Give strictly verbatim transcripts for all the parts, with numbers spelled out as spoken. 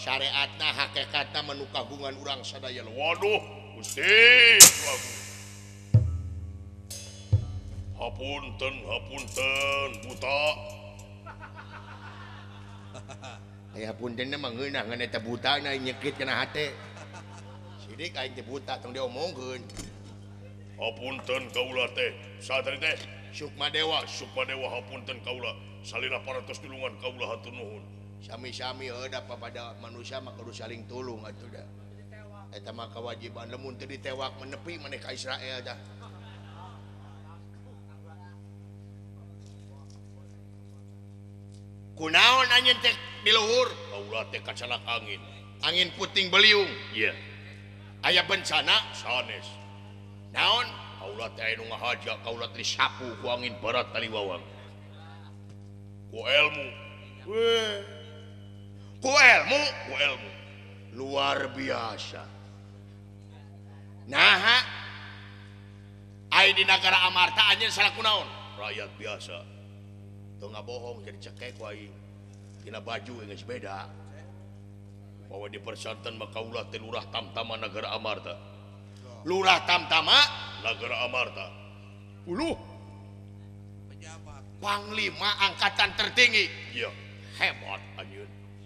syariatna hakikatna menu kagungan urang sadaya. Waduh, Gusti. Hapunten, hapunten, buta. Aya punten mah ngeunah ngan eta buta na nyekit kana hate. Sidik aing teh buta tong diomongkeun. Hapunten kaula teh. Satri teh Sukmadewa, Sukmadewa hapunten kaula. Salira paratos tulungan kaula hatur nuhun. sami-sami eueuh pada manusia mah kudu saling tulung atuh da. Eta mah kewajiban lamun teu ditewak menepi maneh ka Israel dah. Kunaon anjeun teh di luhur? Kaula teh kacelak angin. Angin puting beliung. Iya. Aya bencana Sanes. naon? Kaula teh anu ngahaja kaula teh sapu ku angin barat taliwawang. Ku ilmu, Weh. Ku ilmu ku ilmu. luar biasa. Naha ai di negara Amarta anjeun salah kunaon? Rakyat biasa. Tuh ngabohong jadi cekek ku aing. Dina baju geus beda. Bahwa di persantan mah kaula teh lurah tamtama negara Amarta. Lurah Tamtama Negara Amarta. uluh Panglima angkatan tertinggi. Iya. Hebat anjeun.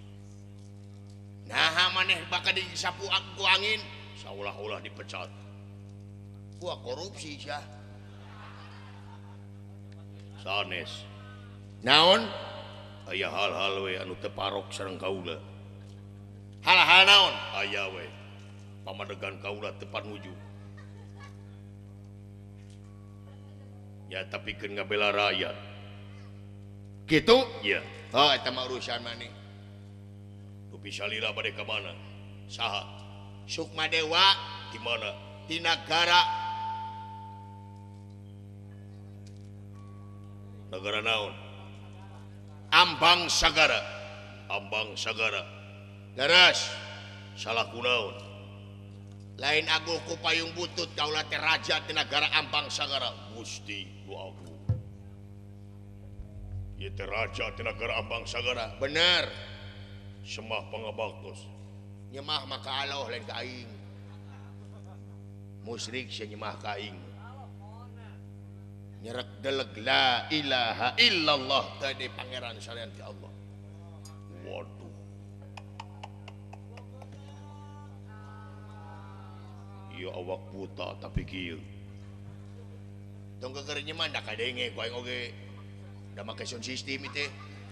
Nah maneh bakal disapu ku angin Saulah-ulah dipecat. gua korupsi sia. Sanes. Naon? Aya hal-hal we anu teu parok sareng kaula. Hal-hal naon? Aya we pamadegan kaula teu panuju. Ya tapi keun ngabela rakyat. Gitu? Iya. Oh eta mah urusan maneh. Tupi salila bade ka mana? Saha? Sukmadewa Di mana? di negara Negara naon? Ambang Sagara. Ambang Sagara. Leres. Salah kunaon? Lain agung ku payung butut kaulah teh raja di negara Ambang Sagara. Gusti nu agung. Ieu teh raja ti negara Ambang Sagara. Bener. Semah pangabaktos. Nyemah maka Allah lain ka aing. Musyrik sia nyemah ka aing. Nyerek deleg la ilaha illallah tadi pangeran salian ti Allah. Waduh. Ieu awak buta tapi kieu. Tong keur nyeman da kadenge ku aing oge. Da make sound system teh.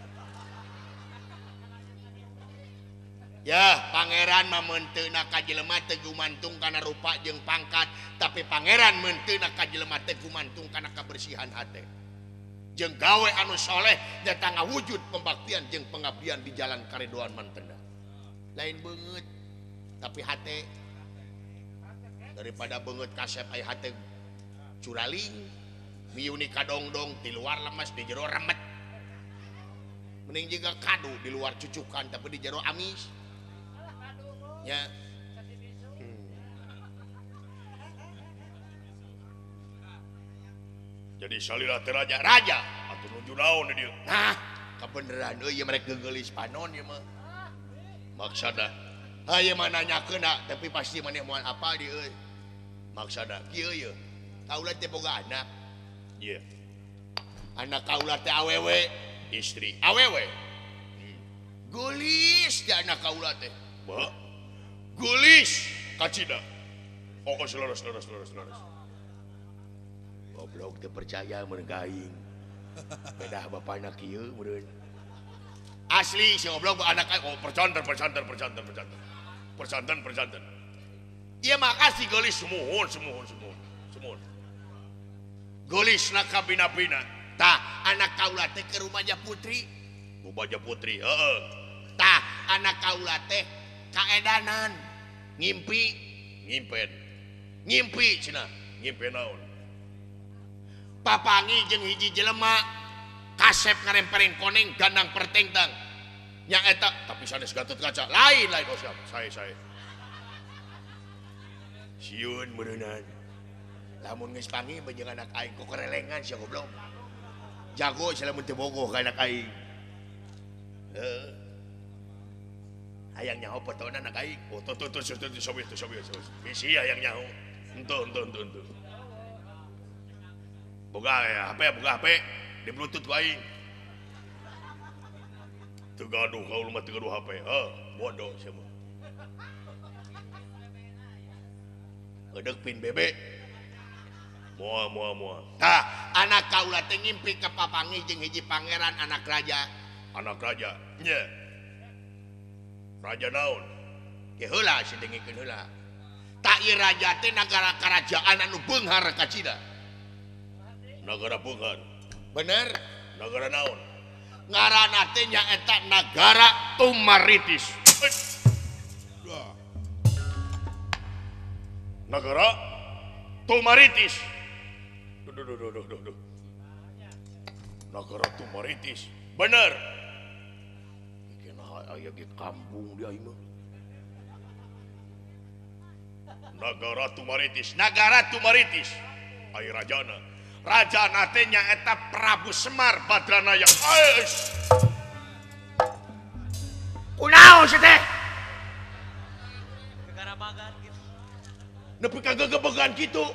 Ya, pangeran mah menteuna ka jelema teu gumantung kana rupa jeung pangkat, tapi pangeran menteuna ka jelema teu gumantung kana kabersihan hate. Jeung gawe anu soleh datang ngawujud pembaktian jeung pengabdian di jalan karedoan mantena. Lain beungeut, tapi hate daripada beungeut kasep aya hate curaling, miuni kadongdong di luar lemes di jero remet. Mending juga kadu di luar cucukan tapi di jero amis. Ya. Hmm. Jadi salila teh raja. Raja. Atuh nuju naon di dieu? Nah, kebeneran euy ieu mereka geulis panon ieu mah. Maksada. Ha ieu mah nanyakeun da, tapi pasti maneh moal apal di euy. Maksada kieu ieu. Kaula teh boga anak. Iya. Anak kaula teh awewe, Istri. awewe. Hmm. Gulis da anak kaula teh. Bah. Gulis. Kacida. Oh, oh selaras, selaras, selaras, selaras. Goblok teu percaya meureun ka aing. Bedah bapana kieu meureun. Asli si goblok anak aing. Oh, percanten, percanten, percanten, percanten. Percanten, percanten. Ieu makasih gulis. Semuhun, semuhun, semuhun. Semuhun. Gulis na kabina-bina. Tah anak kaula teh ke rumahnya putri. Bubaja putri, heeh. Tah anak kaula teh kaedanan ngimpi Ngimpen. ngimpi cenah Ngimpen naon? papangi jeung hiji jelema kasep ngarempereng koneng gandang pertengtang nya eta Tapi sanes Gatot Kaca. lain lain Oh siap, saya, saya. siun meuneunan lamun geus pangi beujang anak aing kok kerelengan sia goblok jago sia lamun teu bogoh ka anak aing heuh hayang nyaho fotonya anak aing. Oh tuh tuh tuh tuh tuh sobi tuh sobi sobi. Bisi hayang nyaho. Ente ente ente ente. Boga ya H P boga H P di bluetooth ku aing. Teu gaduh kaul mah teu gaduh H P. Heuh, bodoh sia mah. Ngedek pin bebe. Moal moal moal. Tah, anak kaula teh ngimpi ka papangi jeung hiji pangeran anak raja. Anak raja. Nya. Raja naon? Ge heula sidengikeun heula. Tak ieu raja teh nagara kerajaan anu beunghar ka Cina. Nagara beunghar. Bener? Nagara naon? Ngaranna teh nyaeta Nagara Tumaritis. Nagara Tumaritis. Duh, duh, duh, duh, duh, duh. Nagara Tumaritis. Bener. Kena aya ge kampung dia ieu mah. Nagara Tumaritis. Nagara Tumaritis. Ai rajana. Rajana teh nyaeta Prabu Semar Badranaya. Ais. Kunaon sih teh? Negara bagan gitu. Nepi ka gegebegan kitu.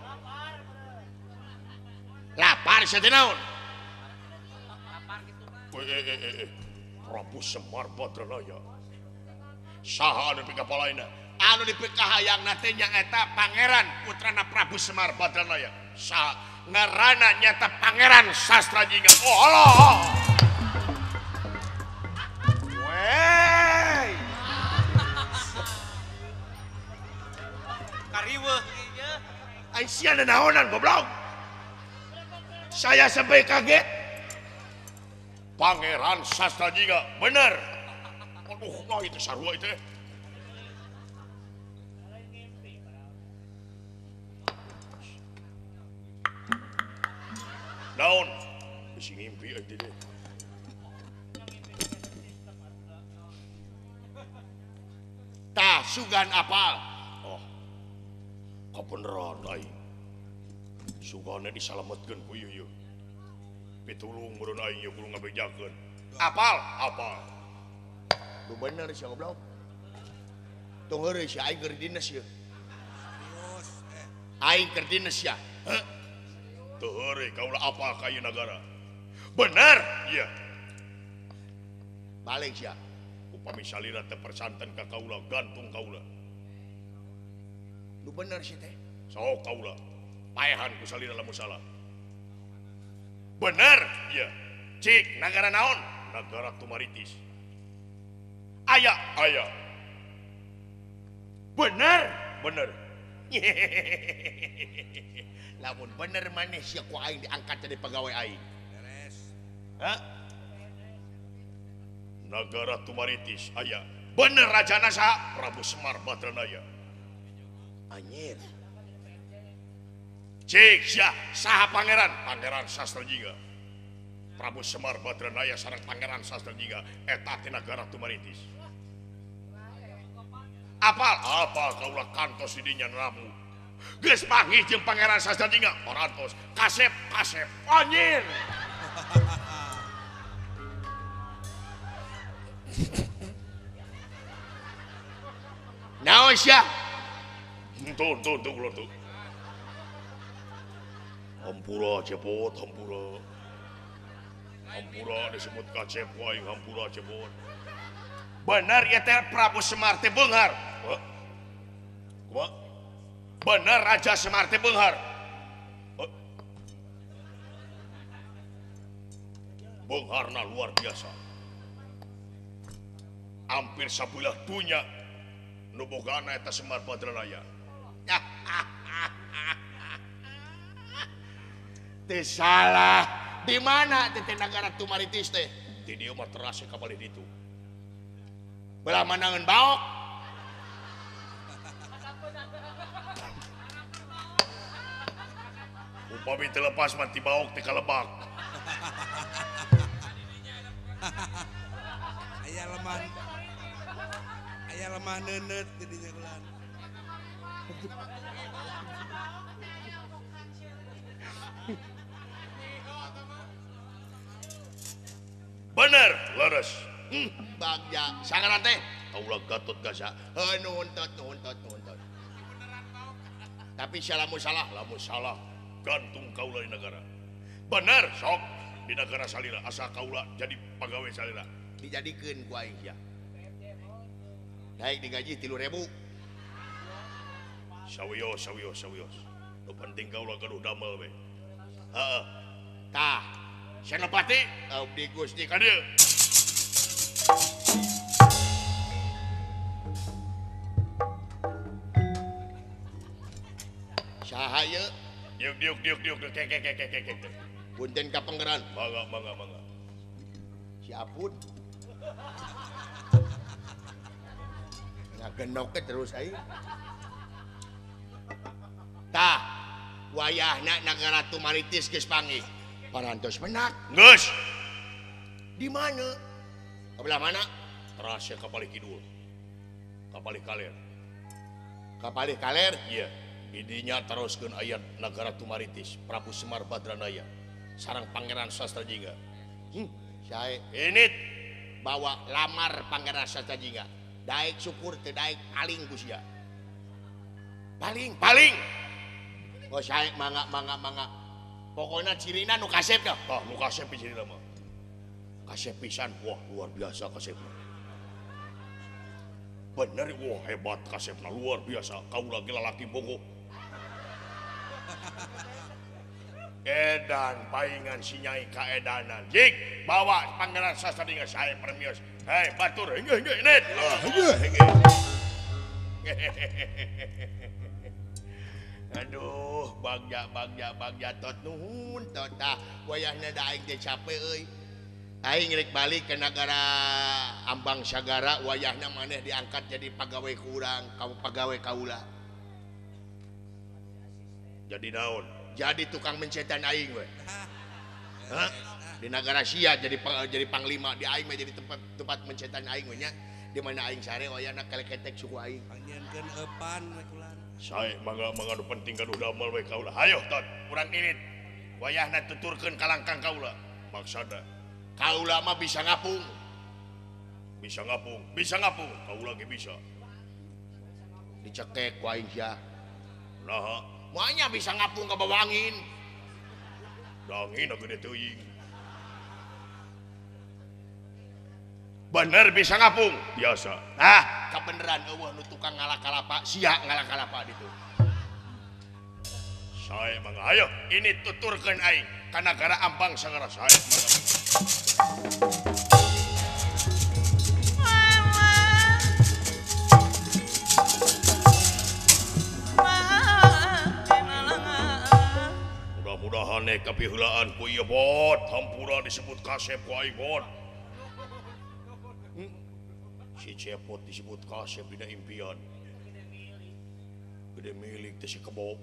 Lapar sih teh naon? Lapar gitu kan. Eh, eh, eh, eh, eh. Prabu Semar Badranaya. Saha anu pikapalaina? Anu dipikahayangna teh nyaeta Pangeran putrana Prabu Semar Badranaya. Sa Ngaranna nyata Pangeran Sastrajinga. Oh Allah. Wey. Kariweuh ieu. Aing sia naonan goblok. Saya sampai kaget. Pangeran Sastrajinga, bener. Aduh, nah itu sarua itu. Naon? Bisi ngimpi aja deh. Tah sugan apal. Oh, kebeneran aing. Sugana disalametkeun ku ieu ieu. Pitulung meureun aing ieu kudu ngabejakeun. Apal? Apa? Lu bener sih goblok. Tong heureuy si aing keur dinas ieu. Aing keur dinas ya. Heh. Teu heureuy kaula apa ka ieu nagara. Bener? Iya. Balik sia. Upami salira teh persanten ka kaula gantung kaula. Lu bener sih teh. Sok kaula. Paehan ku salira lamun salah. Bener? Iya. Cik, nagara naon? Nagara Tumaritis. Aya, aya. Bener. Bener. Lamun bener maneh sia ku aing diangkat jadi pegawai aing. Beres. Hah? Nagara Tumaritis aya. Bener rajana saha? Prabu Semar Badranaya. Anjir. Cik sia saha pangeran? Pangeran Sastrajinga. Prabu Semar Badranaya sareng Pangeran Sastrajinga eta ti nagara Tumaritis. Apal? Apa kaula kantos di dinya Nabu. Geus panggih jeung Pangeran Sastrajinga parantos kasep kasep anjir. Naon sia? Tuh tuh tuh keluar tuh. Hampura cepot hampura. Hampura disebut kacep waing hampura cepot. Bener ya teh Prabu Semar teh beunghar. Hah? Kumaha? Bener Raja Semar teh beunghar. Hah? Beungharna luar biasa. Hampir sabelah dunya nu bogana eta Semar Badranaya. Teu salah. Di mana teh nagara Tumaritis teh? Di dieu mah terase ka balik ditu. Belah manangan baok. Upami teu lepas mati baok teh kalebak. Aya lemah. Aya lemah neuneut di dinya ulan. Bener, leres. Hmm, bagja. Sangaran teh kaulah Gatot Gaza. Heuh nuhun tot nuhun tot nuhun tot. Tapi salamu salah, Lamun salah gantung kaulah di negara. Bener sok di negara salira asa kaulah jadi pegawai salira. dijadikeun ku aing sia. Daek digaji tilu ribu. Sawios sawios sawios. Nu penting kaulah gaduh damel we. Heeh. Tah, Senopati abdi Gusti ka dieu. saha ieu? Diuk diuk diuk diuk diuk kek kek kek kek kek. Punten ka pangeran. Mangga mangga mangga. Si Apun. Ngagenok ke terus aing. Tah, wayahna negara Tumaritis geus panggih. Parantos menak. Geus. Di mana? Kabelah mana? Terasnya kapalih kidul. Kapalih kaler. Kapalih kaler. Iya. Idinya teruskeun ayat negara Tumaritis, Prabu Semar Badranaya, sarang Pangeran Sastrajingga. Hmm, sae Ini bawa lamar Pangeran Sastrajingga. Daek syukur teu daek paling ku sia. Paling, paling. oh sae mangga mangga mangga. Pokona cirina nu kasep dah. Ah, nu kasep pisan mah. Kasep pisan, wah luar biasa kasepna. Bener, wah hebat kasepna luar biasa. Kau lagi lalaki bogo. Edan paingan si Nyai kaedanan. Jik bawa Pangeran Sastrajingga saya permios. Hei batur, hengge hengge net. Ah, hengge hengge. Aduh, bagja bagja bagja tot nuhun tot tah wayahna da aing teh capek euy. Aing rek balik ke negara Ambang Sagara, wayahna maneh diangkat jadi pegawai kurang, kamu pegawai kaula. Jadi naon? Jadi tukang mencetan aing we. Hah? Di negara sia jadi jadi panglima, di aing mah jadi tempat tempat mencetan aing we nya. Di mana aing sare wayahna kaleketek suku aing. Panjenenkeun eupan we kulan. Saya mangga mangga nu penting gaduh damel we kaula. Hayo tot, urang init. Wayahna tuturkeun kalangkang kaula. Maksada Kaula mah bisa ngapung. bisa ngapung, bisa ngapung. Kaula ge bisa. Dicekek ku aing sia. Nah, Moanya bisa ngapung ke bawah angin. dangin gede teuing. Bener bisa ngapung, biasa. Nah, kebeneran eueuh nu tukang ngalah kalapa, sia ngalah kalapa ditu. Saya mangga ayo ini tuturkeun aing ka negara Ambang Sagara saya mangga. Mudah-mudahan nek kapiheulaan ku ieu bot hampura disebut kasep ku aing bot. Hmm. Si Cepot disebut kasep dina impian. Gede milik teh si kebo.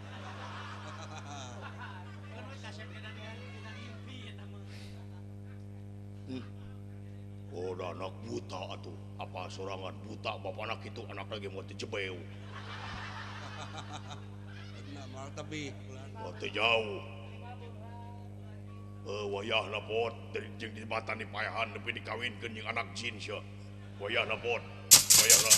Hmm. Oh, da anak buta atuh. Apa sorangan buta bapak anak itu anak lagi mau tejebeu. Beuna mal tebih kulan. Wah teu jauh. Eh wayahna bot dari jeung di matan dipayahan nepi dikawinkeun jeung anak jin sia. Wayahna bot. Wayahna.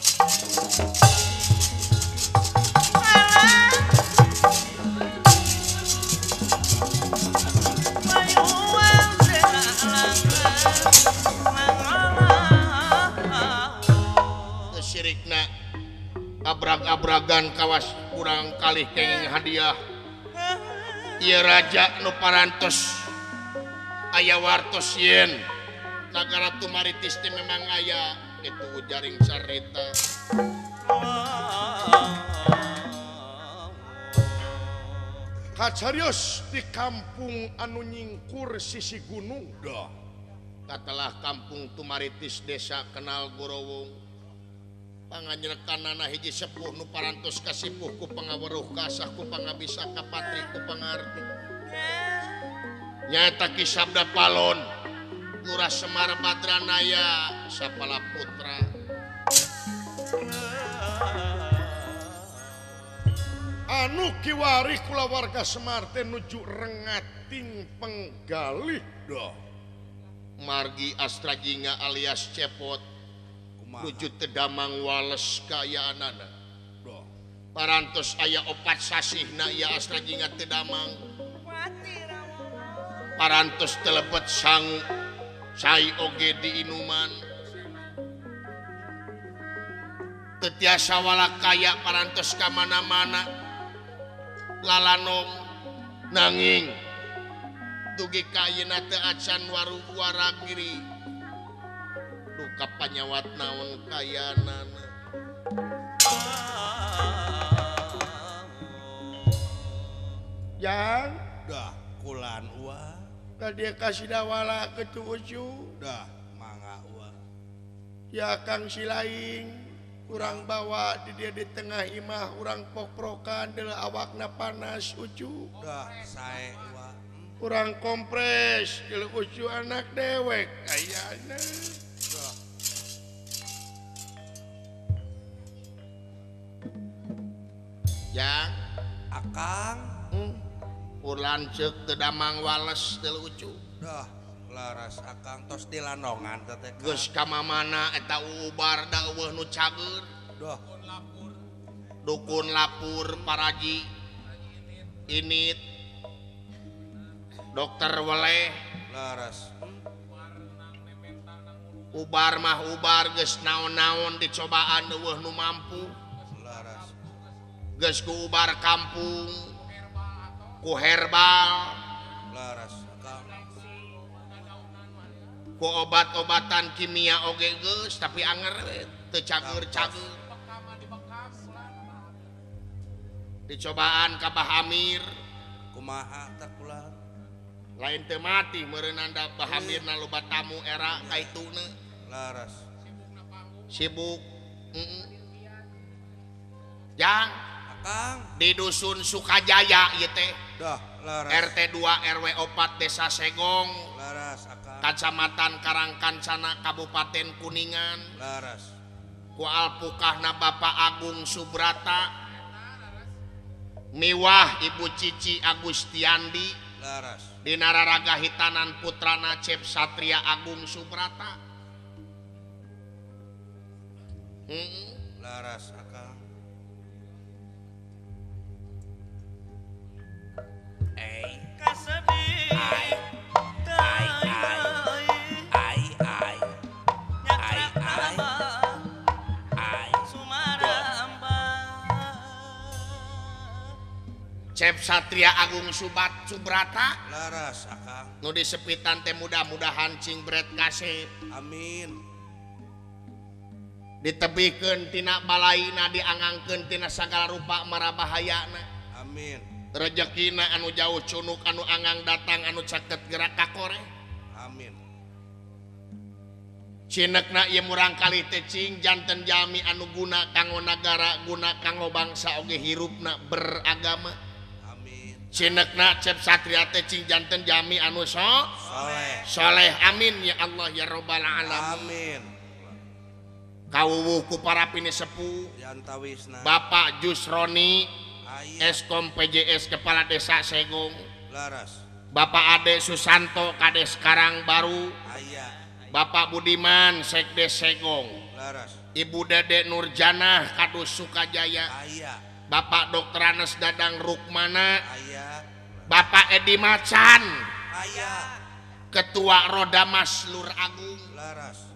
Sirikna abrag-abragan kawas kurang kalih kenging hadiah. Ieu raja nu parantos aya wartos yen negara Tumaritis teh memang aya itu jaring carita. Kacarios di kampung anu nyingkur sisi gunung dah. Katalah kampung Tumaritis desa kenal Gorowong. Panganyrekanana hiji sepuh nu parantos kasipuh ku pangaweruh kasah ku pangabisa kapatri ku pangarti. Nyata Ki Sabda Palon Lurah Semar Badranaya Sapala Putra. Anu kiwari kula warga Semar teh nuju rengating penggalih dah. Margi Astrajingga alias Cepot wujud tedamang wales kayaanana Doh. parantos aya opat sasihna ya asra jingat tedamang parantos telepet sang cai oge di inuman tetiasa wala kaya parantos ka mana-mana lalanong nanging dugi kayena teu acan waru waragiri duka panyawat naon kayanana yang Dah kulan uah. tadi kasih dawala ke tujuh Dah mangga uah. ya kang silaing kurang bawa di dia di tengah imah urang pok-prokan dela awakna panas ucu Dah sae uah. kurang kompres dela ucu anak dewek kayana Dah. yang Akang. hmm, ulan cek tedamang wales dela ucu Dah laras akang tos dilandongan teteh. geus kamamana eta ubar da eueuh nu cager Dah. dukun lapur paraji init dokter weleh Laras. ubar mah ubar geus naon-naon dicobaan eueuh nu mampu Laras. geus ku ubar kampung ku herbal Laras akang. ku obat-obatan kimia oge geus tapi anger we, teu cager-cager dicobaan ka Bahamir Kumaha tak kulan. lain teu mati meureunanda Bahamirna loba tamu era kaituna Laras. sibuk mm jang Akang. di dusun Sukajaya ieu teh Dah laras. R T dua R W empat Desa Segong Laras akang. Kacamatan Karangkancana Kabupaten Kuningan Laras. ku alpukahna Bapak Agung Subrata miwah Ibu Cici Agustiandi Laras. di nararaga hitanan putrana Cep Satria Agung Subrata hmm. Laras akang. Eh. Kasedih Ai. Ai ai. Ai ai. Ai ai. Ai. Cep Satria Agung Subat Subrata Laras akang. nu disepitan teh mudah-mudahan cing bret kasep Amin. ditebikeun tina balaina diangangkeun tina sagala rupa marabahayana Amin. rezekina anu jauh cunuk anu angang datang anu caket gerak kakore Amin. cinekna ieu murang kali teh cing janten jami anu guna kanggo nagara guna kanggo bangsa oge hirupna beragama Amin. cinekna Cep Satria teh cing janten jami anu so Soleh. soleh amin ya Allah ya robbal alamin Amin. kawuwuh ku para pini sepuh Yantawisna. Bapak Jusroni Aya. Eskom P J S Kepala Desa Segong Laras. Bapak Ade Susanto Kades Karang Baru Aya. Bapak Budiman Sekdes Segong Laras. Ibu Dede Nurjanah Kadus Sukajaya Aya. Bapak Dokter Anes Dadang Rukmana Aya. Bapak Edi Macan Aya. Ketua Rodamas Lur Agung Laras.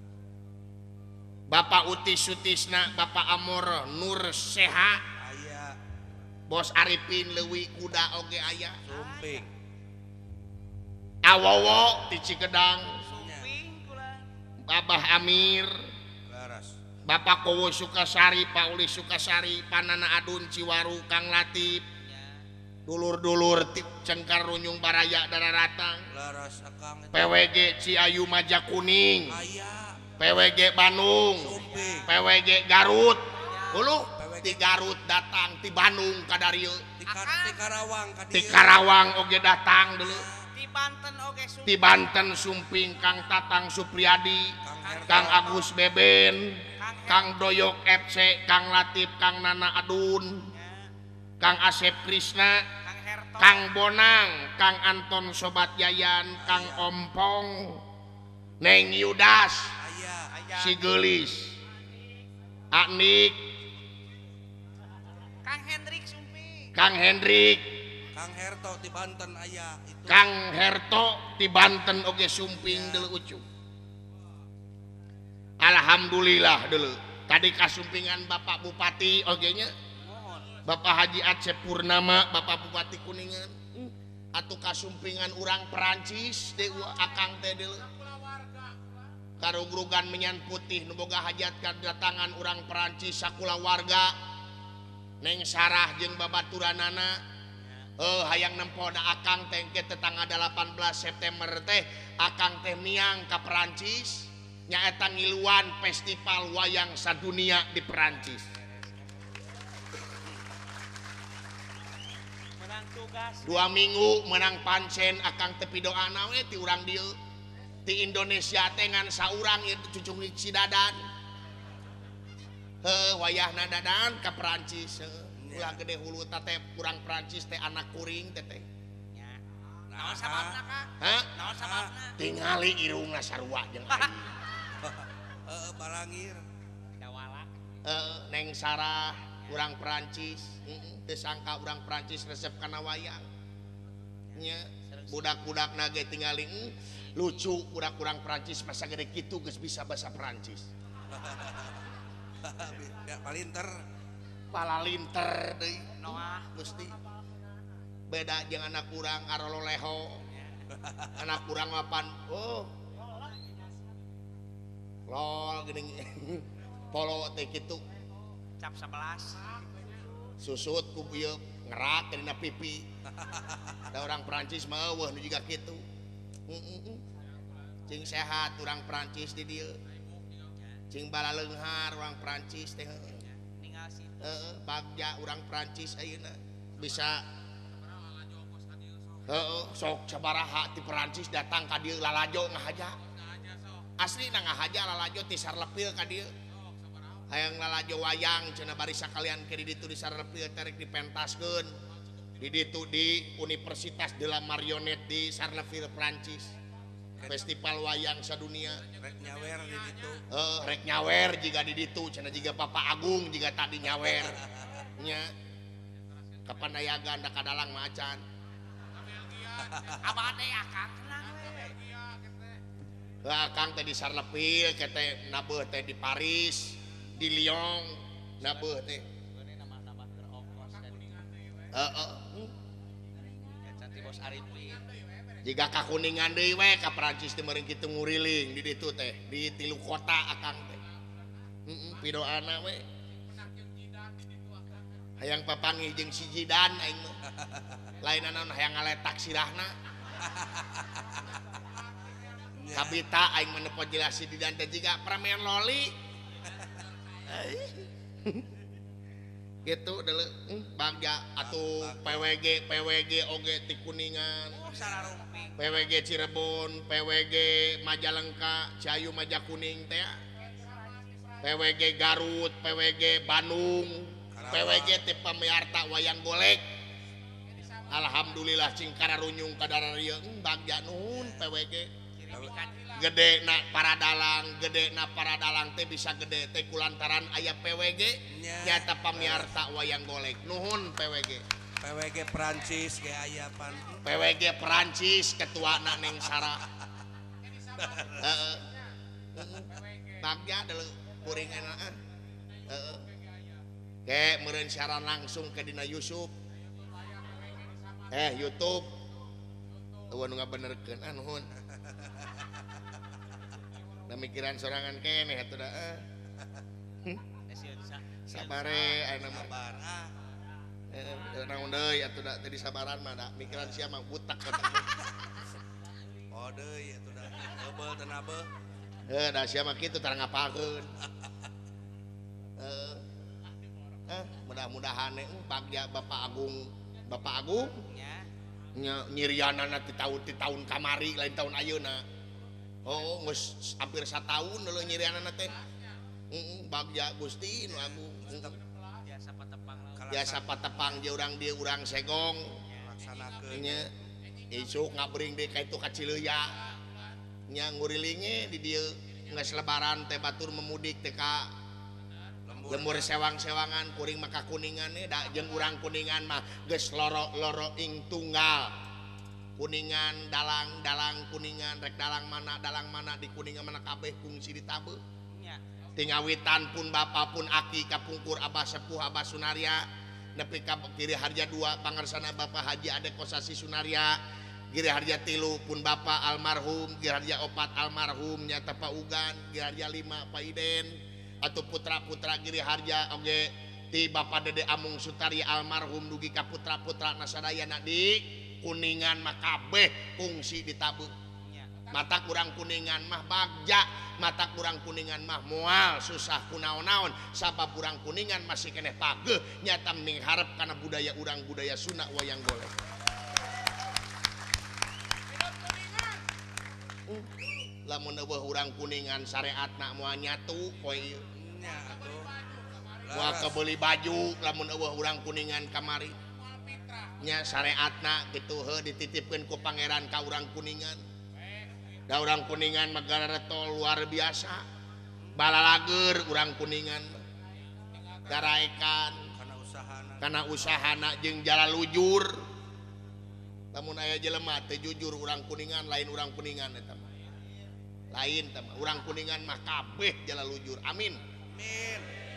Bapak Uti Sutisna Bapak Amor Nur Seha Aya. Bos Arifin Lewi Kuda oge aya Sumping. Awowo di Cikedang Suping kula. Abah Amir Laras. Bapak Kowo Sukasari Pak Uli Sukasari Panana Adun Ciwaru Kang Latif dulur-dulur tip Cengkar Runyung Baraya Dararatang Laras akang. P W G Ciayu Maja Kuning Aya. P W G Bandung Sumping. P W G Garut Ulu ti Garut datang ti Bandung kadarieu Di, Kar di Karawang ka ti dieu. Karawang oge datang dulu Di Banten oge Suping. ti Banten Sumping Kang Tatang Supriyadi Kang Herta. Kang Agus Beben Kang Doyok F C Kang Latif Kang Nana Adun Kang Asep Krisna Kang Herto. Kang Bonang Kang Anton Sobat Yayan Kang Ompong Neng Yudas Aya. Aya. Aja. si Gelis Anik Kang Hendrik Sumping. Kang Hendrik Kang Herto di Banten aya itu. Kang Herto di Banten oge sumping dulu ucu. Alhamdulillah dulu. Tadi kasumpingan Bapak Bupati oge nya. Bapak Haji Aceh Purnama, Bapak Bupati Kuningan. Atuh kasumpingan urang Perancis di akang teh dulu. Karugrugan menyan putih nu boga hajat kedatangan urang Perancis sakula warga. Neng Sarah jeung babaturanana. Eh hayang nempoda akang teh ke tetangga delapan belas September teh akang teh miang ka Perancis nyaeta ngiluan festival wayang sadunia di Perancis. Menang tugas. Dua minggu menang pancen akang teh pidoana we ti urang dieu ti Indonesia teh ngan saurang itu cucung si dadan. Heuh wayahna dadan ka Perancis. Ulah gede hulu teh kurang Prancis teh anak kuring teh teh. Ya. Naon sababna Kang? Hah? Naon sababna? Tingali irungna sarua jeung aing. Heeh balangir. Dawala. Eh Neng Sarah urang Prancis, heeh teu sangka urang Prancis resep kana wayang. Nya budak-budakna ge tingali mm, lucu budak-urang Prancis masa gede kitu geus bisa bahasa Prancis. Ya palinter. Palalinter deui Noah. Gusti. Beda jeung anak urang arololeho. Anak urang mapan oh. Lol geuning polo teh kitu. Cap sebelas. Susut ku ieu ngerak dina pipi. Da urang Prancis mah eueuh nu jiga kitu. Heeh. Cing sehat urang Prancis di dieu. Cing balaleunghar urang Prancis teh. Tinggal situ. Heeh, bagja urang Prancis ayeuna bisa heeh sok sabaraha ti Prancis datang ka dieu lalajo ngahaja. Asli na ngahaja lalajo ti Sarlepil ka dieu. Hayang lalajo wayang cenah bari sakalian ke di ditu di Sarlepil terek dipentaskeun. Di ditu di Universitas de la Marionnette di Sarlepil Prancis. Festival wayang sadunia. Rek nyawer di ditu. Eh, rek nyawer jika di ditu cenah jiga Bapak Agung jika tadi nyawer nya kapan aya ganda kadalang macan Abah teh Akang tenang we. lah Kang teh di Sarlepil kete nabeuh teh di Paris di Lyon nabeuh teh Beune nama-nama terongkos dan heeh ya cantik Bos Arifin. jika ka Kuningan deui we ka Prancis teh meureun kitu nguriling di ditu teh di tilu kota akang teh heeh pidoana we hayang papanggih jeung si Jidan aing mah lain naon hayang ngaletak sirahna kabita aing mah nepo jelas si Jidan teh jiga pramean loli gitu deuleu hmm, bagja atuh P W G P W G oge ti Kuningan Oh, Sararumping. P W G Cirebon P W G Majalengka Ciayu Majakuning teh P W G Garut P W G Bandung P W G teh pamiarta wayang golek alhamdulillah cing kararunyung kadarareung hmm, bagja nuhun P W G gede na para dalang gede na para dalang teh bisa gede teh kulantaran aya P W G Nya. nyata pamiarta wayang golek nuhun P W G P W G Prancis ge aya pan. P W G Perancis ketuana Neng Sarah heeh bagja deuleu kuringan heeh ke meureun siaran langsung ke dina Yusuf eh YouTube eueuh nu ngabenerkeun ah nuhun da mikiran sorangan keneh atuh da eh sabare aya nama Sabar ah. eh naon deui atuh da tadi sabaran mah da mikiran sia mah butak otak Oh deui atuh da. Eubel teu nabeuh. heuh da sia mah kitu tara ngapakeun eh eh mudah-mudahan eh bagja Bapak Agung Bapak Agung Ya. nya nyirianana ti tahun ti tahun kamari lain tahun ayeuna oh geus hampir sataun deuleu nyirianana teh heeh bagja Gusti nu Agung Biasa patepang lah. biasa patepang je urang dia urang segong Laksanakeun. nya isuk ngabring deui ka itu ka Cileuya nya ngurilinge di dieu geus lebaran teh batur memudik teh ka lembur sewang-sewangan kuring maka kuningan nih da jeung urang kuningan mah geus loro-loro ing tunggal kuningan dalang-dalang kuningan rek dalang mana dalang mana di kuningan mana kabeh kungsi ditabeu nya tingawitan pun bapa pun aki kapungkur abah sepuh abah Sunaria nepi ka kiri harja dua pangarsana Bapak Haji Ade Kosasi Sunaria Giri harja tilu pun Bapak almarhum Giri harja opat almarhum nyata Pak Ugan Giri harja lima Pak Iden atau putra-putra Giri harja oge ti Bapak Dede Amung Sutari almarhum dugi ka putra-putra nasadayana di kuningan mah kabeh kungsi ditabuh nya mata kurang kuningan mah bagja mata kurang kuningan mah moal susah kunaon-naon sabab kurang kuningan masih keneh pageuh nyata mengharap karena budaya urang budaya Sunda wayang golek. Lamun eueuh urang kuningan syariatna moal nyatu poe ieu nya atuh moal kebeuli baju lamun eueuh urang kuningan kamari nya syariatna kitu heuh dititipkeun ku pangeran ka urang kuningan da urang kuningan magara retol luar biasa balalager urang kuningan garaekan karena usahana kana usahana jeung jala lujur lamun aya jelema teu jujur urang kuningan lain urang kuningan eta mah lain teh urang kuningan mah kabeh jala lujur amin amin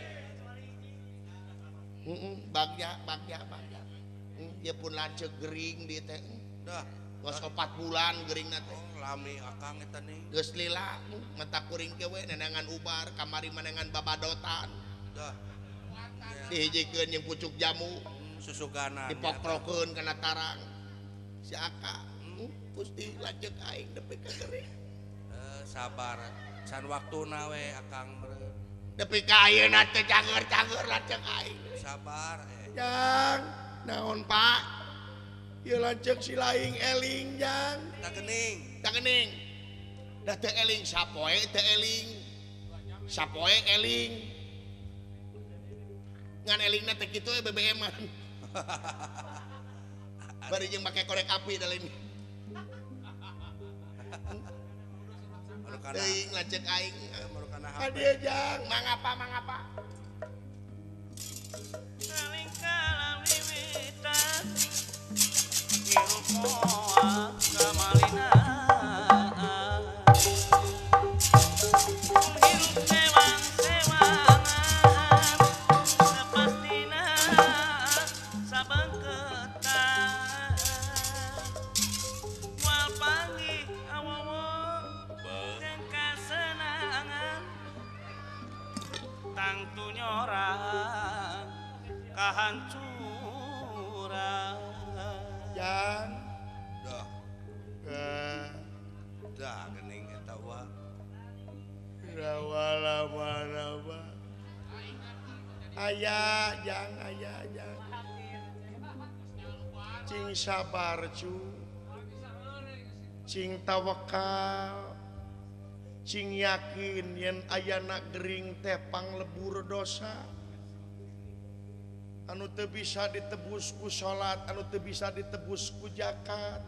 heeh bagja bagja bagja dia pun lanceuk gering di teh dah geus opat bulan geringna teh oh lami akang eta nih geus lila mata kuring ke we nenangan ubar kamari manengan babadotan dah dihijikeun jeung pucuk jamu hmm, susugana dipokrokeun kana tarang si aka Gusti lanceuk aing nepi ka gering eh, sabar can waktuna we akang meureun nepi ka ayeuna teh cager-cager lanceuk aing sabar eh jang naon Pak ieu lanceuk si laing eling jang tak gening tak geuning da teu eling sapoe teu eling sapoe eling ngan elingna teh kitu we B B M-an bari jeung make korek api da lain anu kana teuing lanceuk aing anu kana H P hadiah jang mangapa mangapa kaling kalam wiwitan ngirup moal kamalina hirup sewang-sewangan sepastina sabangketan moal panggih awowong jeung kasenangan tangtu nyorang kahancuran jang dah eh dah gening eta wa rawala mana ba aya jang aya jang cing sabar cu cing tawakal cing yakin yen ayana gering teh panglebur dosa anu teu bisa ditebus ku salat anu teu bisa ditebus ku zakat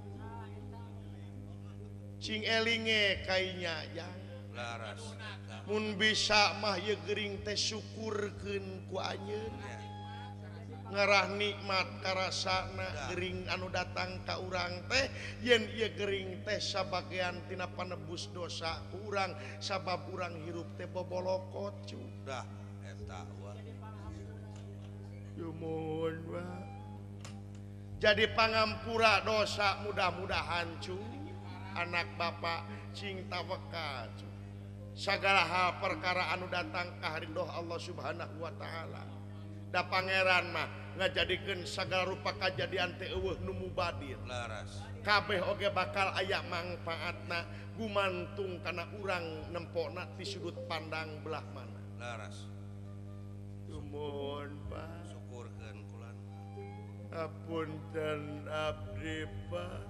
cing elinge kainya jang laras eta mun bisa mah ye gering teh syukurkeun ku anjeun ngarah nikmat karasana gering anu datang ka urang teh yen ieu gering teh sabagean tina panebus dosa ku urang sabab urang hirup teh bobolokot cu dah eta wa Yumun wa jadi pangampura dosa mudah-mudahan cu anak bapak cing tawakal cu sagala hal perkara anu datang ka harindoh Allah Subhanahu wa taala da pangeran mah ngajadikeun sagala rupa kajadian teh eueuh nu mubadir laras kabeh oge bakal aya mangpaatna gumantung kana urang nempona ti sudut pandang belah mana laras Yumun Pak syukurkeun kulan Apunten abdi Pak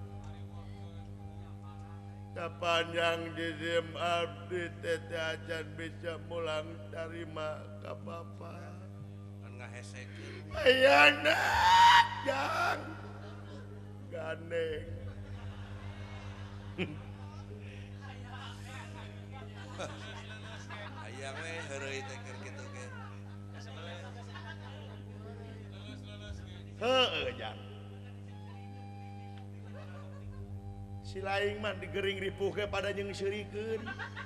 Sapanjang didim abdi tete ajan bisa mulang tarima ka Bapak kan ngahesekeun ayana jang gandeng Hayang we heureuy teh keur kitu ge. Heeh, Jang. Si laing mah digering ripuh ke pada jeung seurikeun.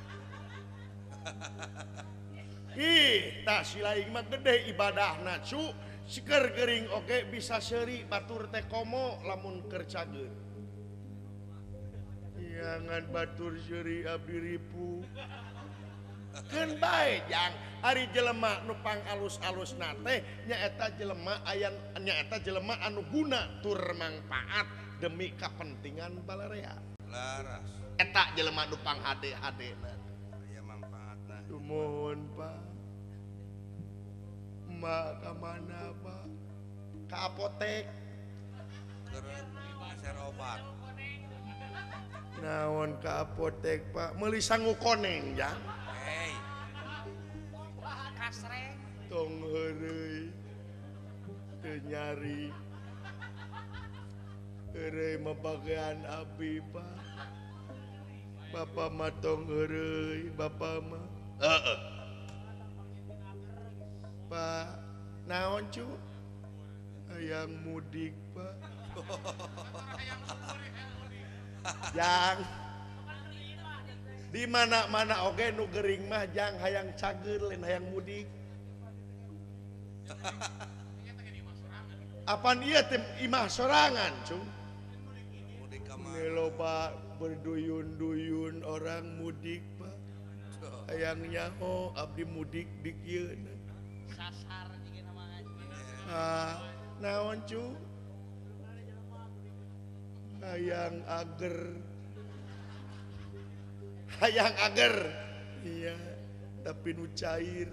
Ih, tah si laing mah gede ibadahna, cu. Siker gering oke bisa seuri batur teh komo lamun keur cageut. Jangan batur seuri abdi ripuh. Keun bae Jang, ari jelema nu pangalus-alus teh nyaeta jelema aya nyaeta jelema anu guna tur mangpaat demi kepentingan balarea. Laras. Eta jelema nu panghade-hadena. Aya mangpaatna. Mohon Pak. Ma ka mana Pak? Ka apotek. Keur ngeser obat. Naon ka apotek Pak? Meuli sangu koneng Jang. Hei. Kasreng. Tong heureuy. Teu nyari. Heureuy mabagean abi Pak. Bapak mah tong heureuy, Bapak mah. Heeh. Pak, naon cu? Hayang mudik Pak. Jang. Di mana-mana oge nu gering mah Jang hayang cager lain hayang mudik. Apaan ieu teh imah sorangan, Cung? Mudik ka mana? Loba berduyun-duyun orang mudik, Pak. Hayang nyaho abdi mudik di kieu. Sasar juga namanya. Ah, naon cu? Hayang ager. Hayang ager. Iya, tapi nu cair.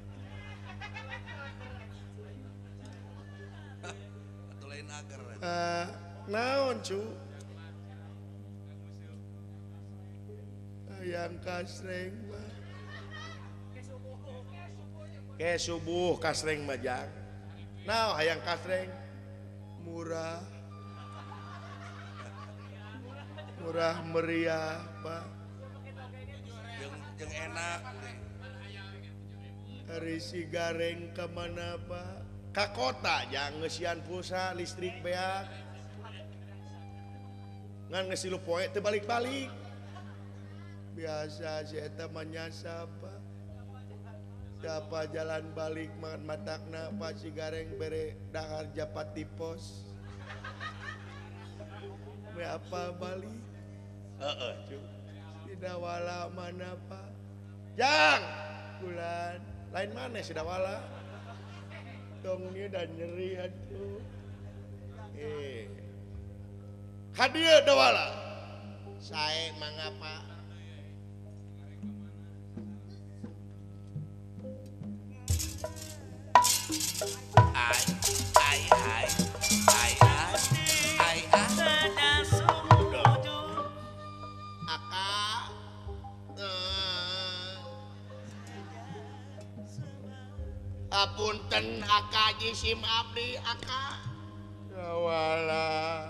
Atuh lain ager. Ah, naon cu? Hayang kasreng, Pak. Ke subuh kasreng mah Jang. Nah, hayang kasreng murah. Murah meriah, Pak. Jeung jeung enak. Hari si gareng ke mana, Pak? Ka kota Jang ngeusian pulsa listrik beak. Ngan ngesilu poe teu balik-balik. Biasa si eta mah nyasa, Pak. Siapa jalan balik makan matakna Pak si gareng bere dahar japati pos. Me apa balik? Heeh, cu. Si Dawala mana, Pak? Jang, bulan. Lain mana si Dawala? Tongnya dan nyeri atuh. Eh. Hadiah Dawala. Sae mangapa? Ai ai ai ai ai ai ai. Sedang sumuju. Aka. Eh. Apunten Aka jisim abdi Aka. Dawala.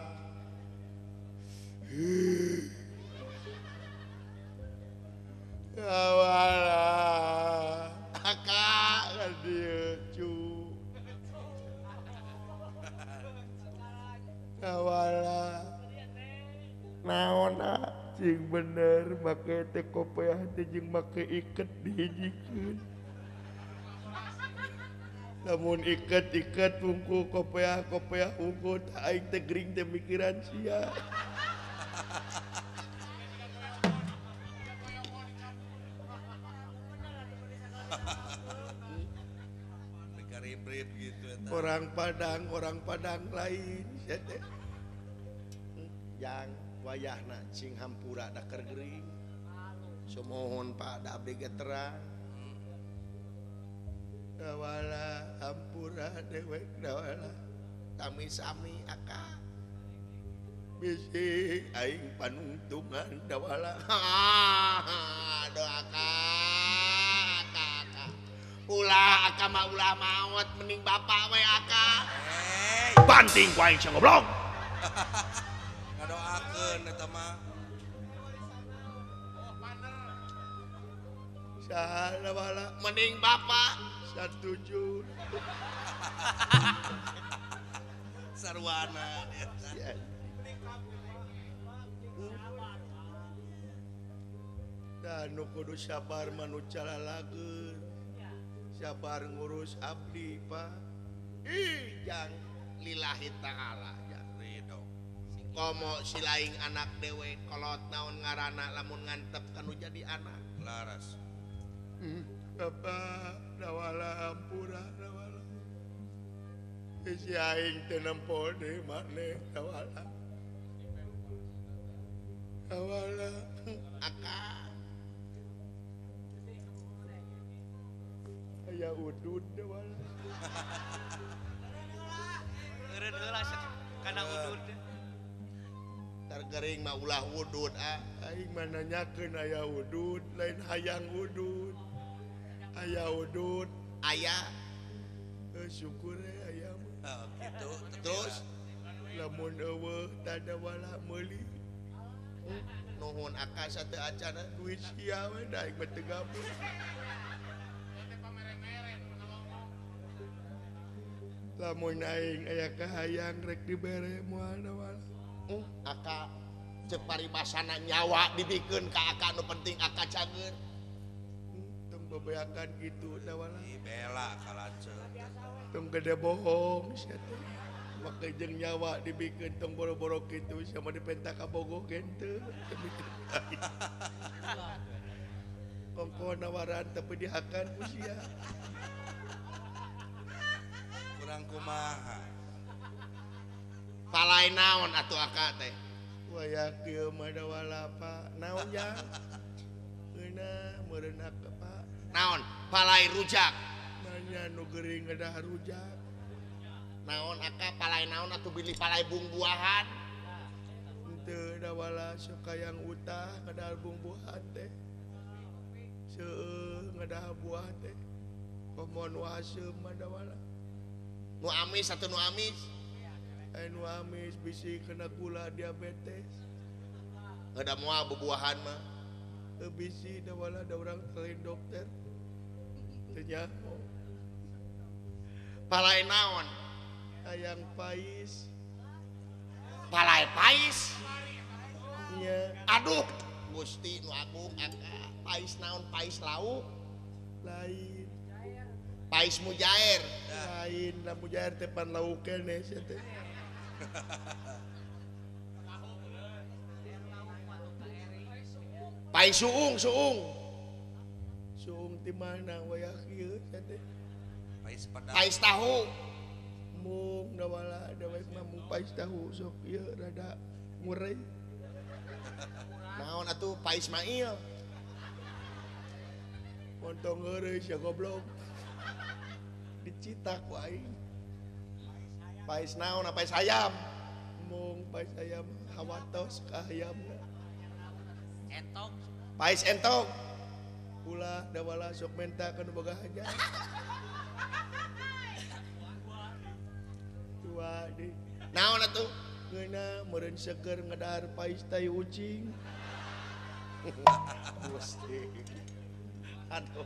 Dawala. Aka hadiah cu. Dawala. Naon cing bener make teh kopiah teh jeung make iket dihijikeun. Lamun iket-iket wungku kopiah-kopiah wungku teh aing teh gering teh mikiran sia. Rib-rib gitu eta. Orang Padang, orang Padang lain sia teh. Yang wayahna cing hampura da keur gering. Sumohon Pak da abdi ge terang. Dawala hampura dewek Dawala. Sami-sami Aka. Bisi aing panungtungan Dawala. Aduh Aka. Aka Aka. Ulah Aka mah ulah maot mending bapak we Aka. Hei, Banting ku aing sia goblok. ngadoakeun eta mah. Salah wala mending bapak setuju. Sarwana dia. ya. Dan nu kudu sabar manu calalakeun. Sabar ngurus abdi, Pak. Ih, jang lillahi ta'ala jang Ridho. komo si laing anak dewe kolot naon ngarana lamun ngantep kanu jadi anak Laras. Hmm. Bapak dawala ampura dawala. Si aing teu nempo deui maneh dawala. Dawala. aka Aya udud dawala. Eureun heula kana udud. tergering mah ulah wudud ah Aing mah nanyakeun aya udud, lain hayang udud. Aya udud, ayah eh, syukur we aya mah. Oh, gitu. terus Lamun eueuh tada wala meuli. nuhun aka sateu acana Duit sia we da aing mah teu gabung. Lamun aing aya kahayang rek dibere moal da wala. Hmm, aka cek paribasana nyawa dibikeun ka aka nu penting aka cageun Hmm, Tong bebeakan gitu da wala. Dibela kalanceuk. Tong gede bohong sia teh. Make jeung nyawa dibikeun tong boro-boro kitu sama dipentak ka bogoh henteu. Kongko nawaran tapi dihakan ku sia. Kurang kumaha. palai naon atuh aka teh Waya kieu mah da wala Pak. Naon jang? Geuna meureun ka Pak. naon palai rujak Nanya nu geuring ngedah rujak. naon aka palai naon atuh bilih palai bungbuahan Henteu da wala sok hayang utah ngedah bumbuhan teh. Seueuh ngedah buah teh. Komon waseum mah da wala. nu amis atau nu amis Anu amis bisi kena gula diabetes. ada moal bubuahan mah Teu bisi da wala da urang lain dokter. Teu nyaho. palai naon Hayang pais. palai pais Nya aduh Gusti nu agung aka pais naon pais lauk lain. pais mujair Lain lamun jair teh pan lauk keneh sia teh. pais suung suung Suung ti mana waya kieu sia teh. Pais padang. pais tahu Mung da wala da wae mah mung pais tahu sok ieu rada ngurei. naon atuh pais mail Montong heureuy sia goblok. Dicitak ku aing. pais naon apa pais ayam Mung pais ayam hawatos ka ayamna. Entok. pais entok Ulah da wala sok menta kana boga haja. Tua deui. naon atuh Geuna meureun seger ngedahar pais tai ucing. Gusti aduh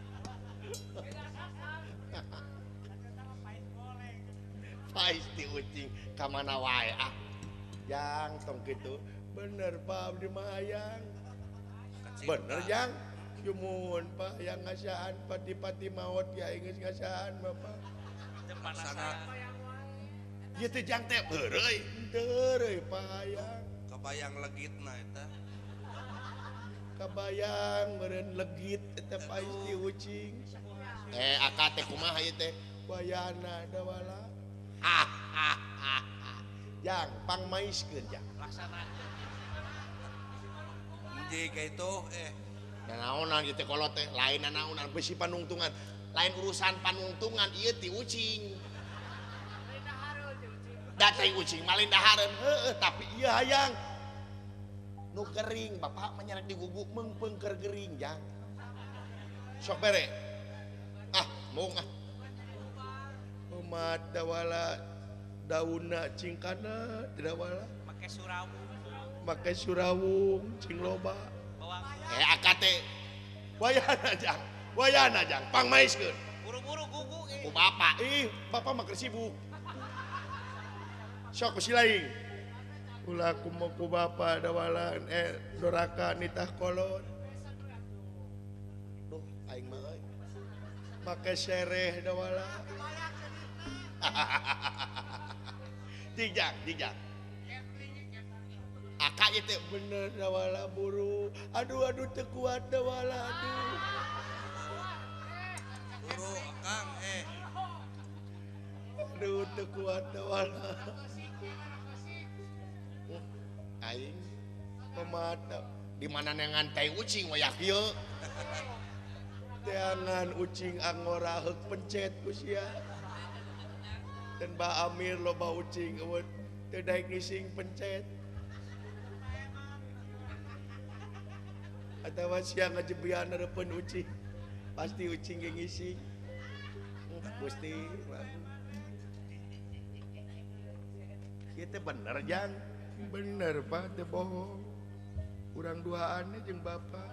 pais di ucing ka mana wae ah jang tong kitu Bener Pak Abdi mah hayang. Kecil, Bener Pak. jang. Yumun Pak yang ngasaan pati-pati maot ya geus ngasaan Bapak. Sana ieu teh jang teh beureuy Henteu reuy Pak hayang. kebayang legitna eta. Kabayang meureun legit eta pais ti ucing. eh aka teh kumaha ieu teh Bayana da wala. ha ha ha ha. jang pangmaiskeun jang Laksana. Jadi kayak itu eh nah naonan ieu teh kolot teh lain naonan besi panungtungan lain urusan panungtungan ieu ti ucing da teh ucing malin dahareun heueuh tapi ieu hayang nu kering bapak menyerek diguguk meungpeung keur gering jang sok bere ah mung ah Umat da wala daunna cingkana da wala Make surawu. make surawung cing loba. Bawang. eh aka teh Wayana jang, wayana jang, pangmaiskeun. Buru-buru gugu eh. Ku bapak. Ih, bapak mah keur sibuk. Sok si laing. Ulah kumaha ku bapak dawalan eh doraka nitah kolot. Duh, aing mah euy. Make sereh dawala. Dijang, dijang. Akak itu Bener dawala buru. Aduh aduh teu kuat dawala aduh. Buru Kang eh Aduh teu kuat dawala. aing Pemata di mana nengantai ucing wayah kieu. teangan ucing angora heuk pencet ku sia. Dan Mbak Amir loba ucing eueut teu daek ngising pencet. Atawa sia ngajebian neureupkeun ucing. Pasti ucing ge ngising. Gusti. Kieu teh bener jang. Bener Pak teh bohong. Urang duaannya jeung bapak.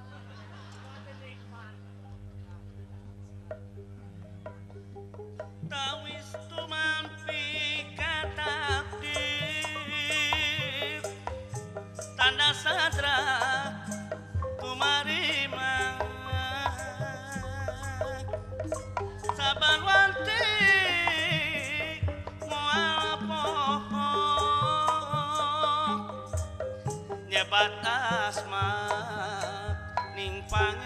Tawis tumampi ka takdir tanda sadra tumarima saban wanti moal pohon nyebat asma ning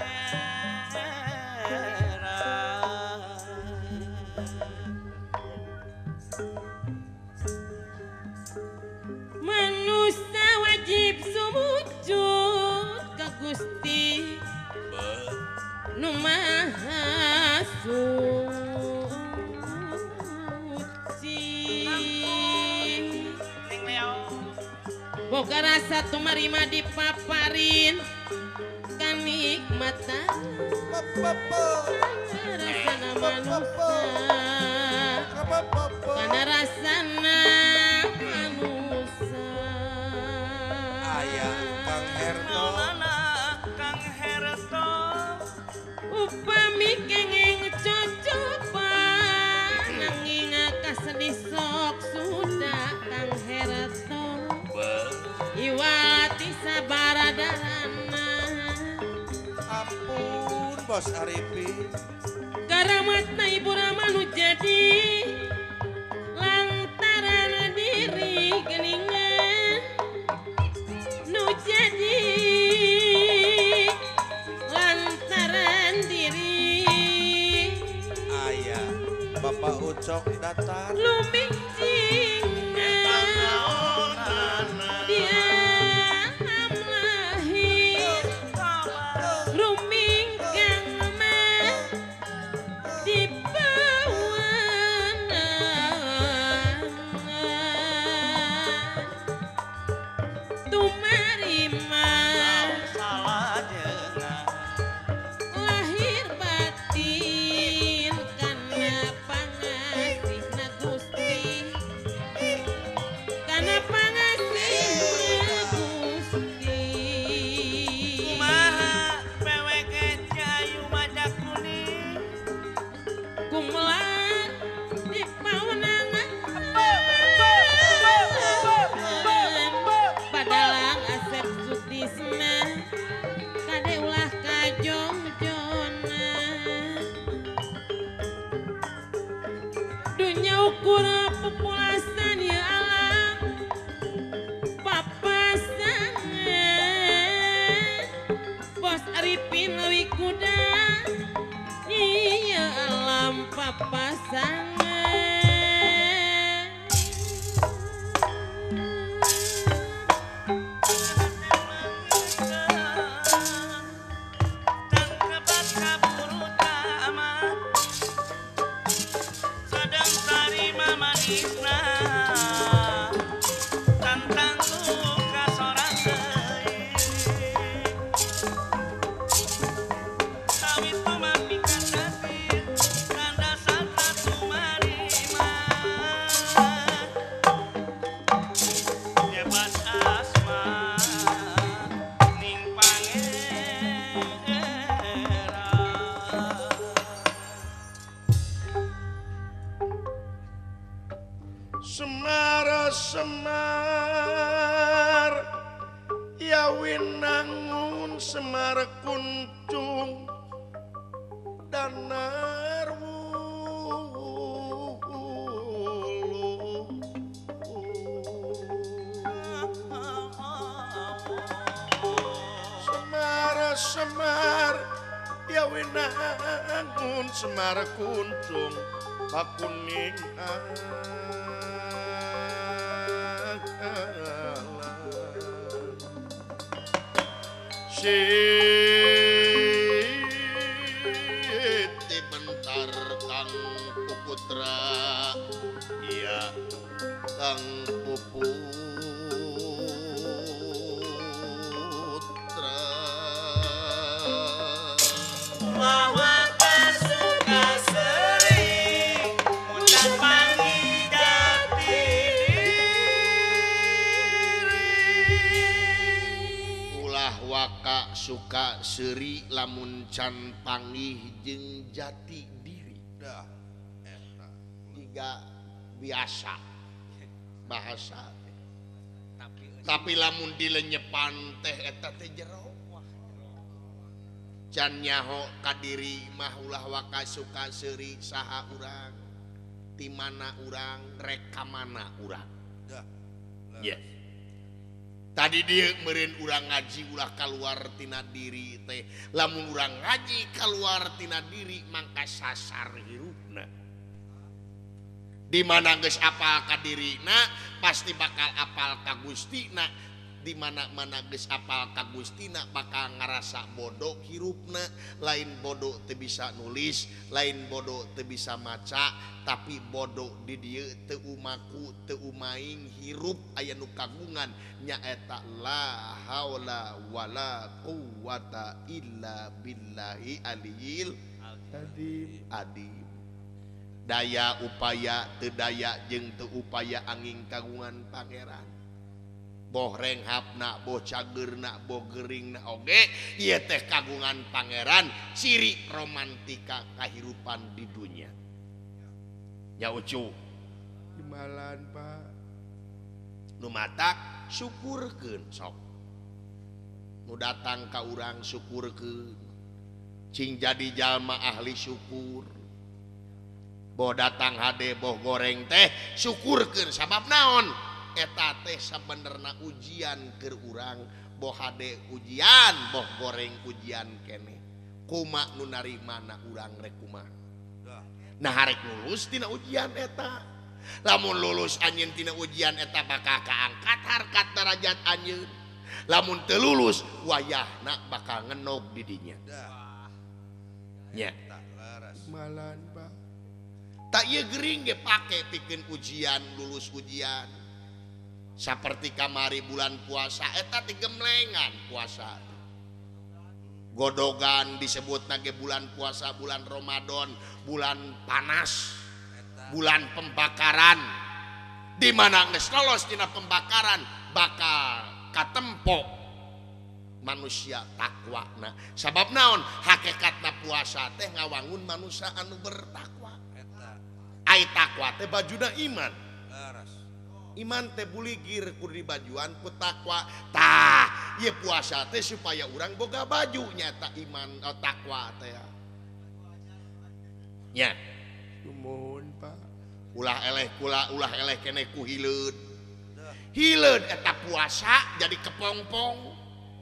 Manusia wajib sumujud ka Gusti Nu Maha Suci. ning leo Boga rasa tumarima dipaparin kanikmatan rasana manusia kana rasana manusia aya Kang Herto Maulana Kang Herto upami kenging cocoban nanging kasedih sok sudah Kang Herto iwati sabaradarana ampun Bos Arifin karamatna ibu rama nu jadi lantaran diri geningan nu jadi lantaran diri aya Bapak Ucok datar lumicing dia lahir rumingkang mah di bawanan tumarima salah jenah lahir batin kana pangasihna Gusti kana pangasihna Gusti kumaha peweke cayu majak kuning kumlan di paunangan padalang Asep Sutisna kade ulah kajongjona dunya ukur populasan ya alam papasangan Bos Arifin Lewi Kuda iya alam papasangan tangkebat kaburu tamat sadang tarima manisna tantang luka sorang deui Semar Semar ya winangun Semar kuncung danar Semar Semar ya winangun Semar kuncung pakuning Siti bentar Kang Puputra iya Kang Puputra Bahwa kasuka seri Mudah panggil jati ulah waka suka seri lamun can panggih jeung jati diri dah eta tiga biasa bahasa tapi lamun dilenyepan teh eta teh jero can nyaho kadiri mah ulah waka suka seri saha urang ti mana urang rek ka mana urang dah yes tadi dia meureun urang ngaji ulah keluar tina diri teh lamun urang ngaji keluar tina diri mangka sasar hirupna di mana geus apal ka dirina pasti bakal apal ka Gustina di mana-mana geus apal ka Gustina bakal ngarasa bodoh hirupna lain bodoh teu bisa nulis lain bodoh teu bisa maca tapi bodoh di dieu teu umaku teu umaing hirup aya nu kagungan nyaeta la haula wala quwata illa billahi aliyil tadi adim daya upaya teu daya jeung teu upaya angin kagungan pangeran boh renghapna boh cageurna boh geuringna oge ieu teh kagungan pangeran ciri romantika kahirupan di dunia nya ucu dimalan Pak nu matak syukurkeun sok nu datang ka urang syukurkeun cing jadi jalma ahli syukur boh datang hade boh goreng teh syukurkeun sabab naon eta teh sabenerna ujian keur urang boh hade ujian boh goreng ujian kene kumaha nu narimana urang rek kumaha nah harek lulus tina ujian eta lamun lulus anjeun tina ujian eta bakal kaangkat harkat derajat anjeun lamun teu lulus wayahna bakal ngenog di dinya dah nya tak laras malan Pak tak ieu gering ge pake pikeun ujian lulus ujian saperti kamari bulan puasa eta teh gemlengan puasa godogan disebut nage bulan puasa bulan Ramadan bulan panas bulan pembakaran di mana geus lolos dina pembakaran bakal katempo manusia takwana sabab naon hakikatna puasa teh ngawangun manusia anu bertakwa eta ai takwa teh bajuna iman laras iman teh buligir kudu dibajuan ku takwa tah ieu puasa teh supaya urang boga baju nyata iman oh, takwa teh nya nuhun Pak ulah eleh kula ulah eleh kene ku hileud hileud eta puasa jadi kepongpong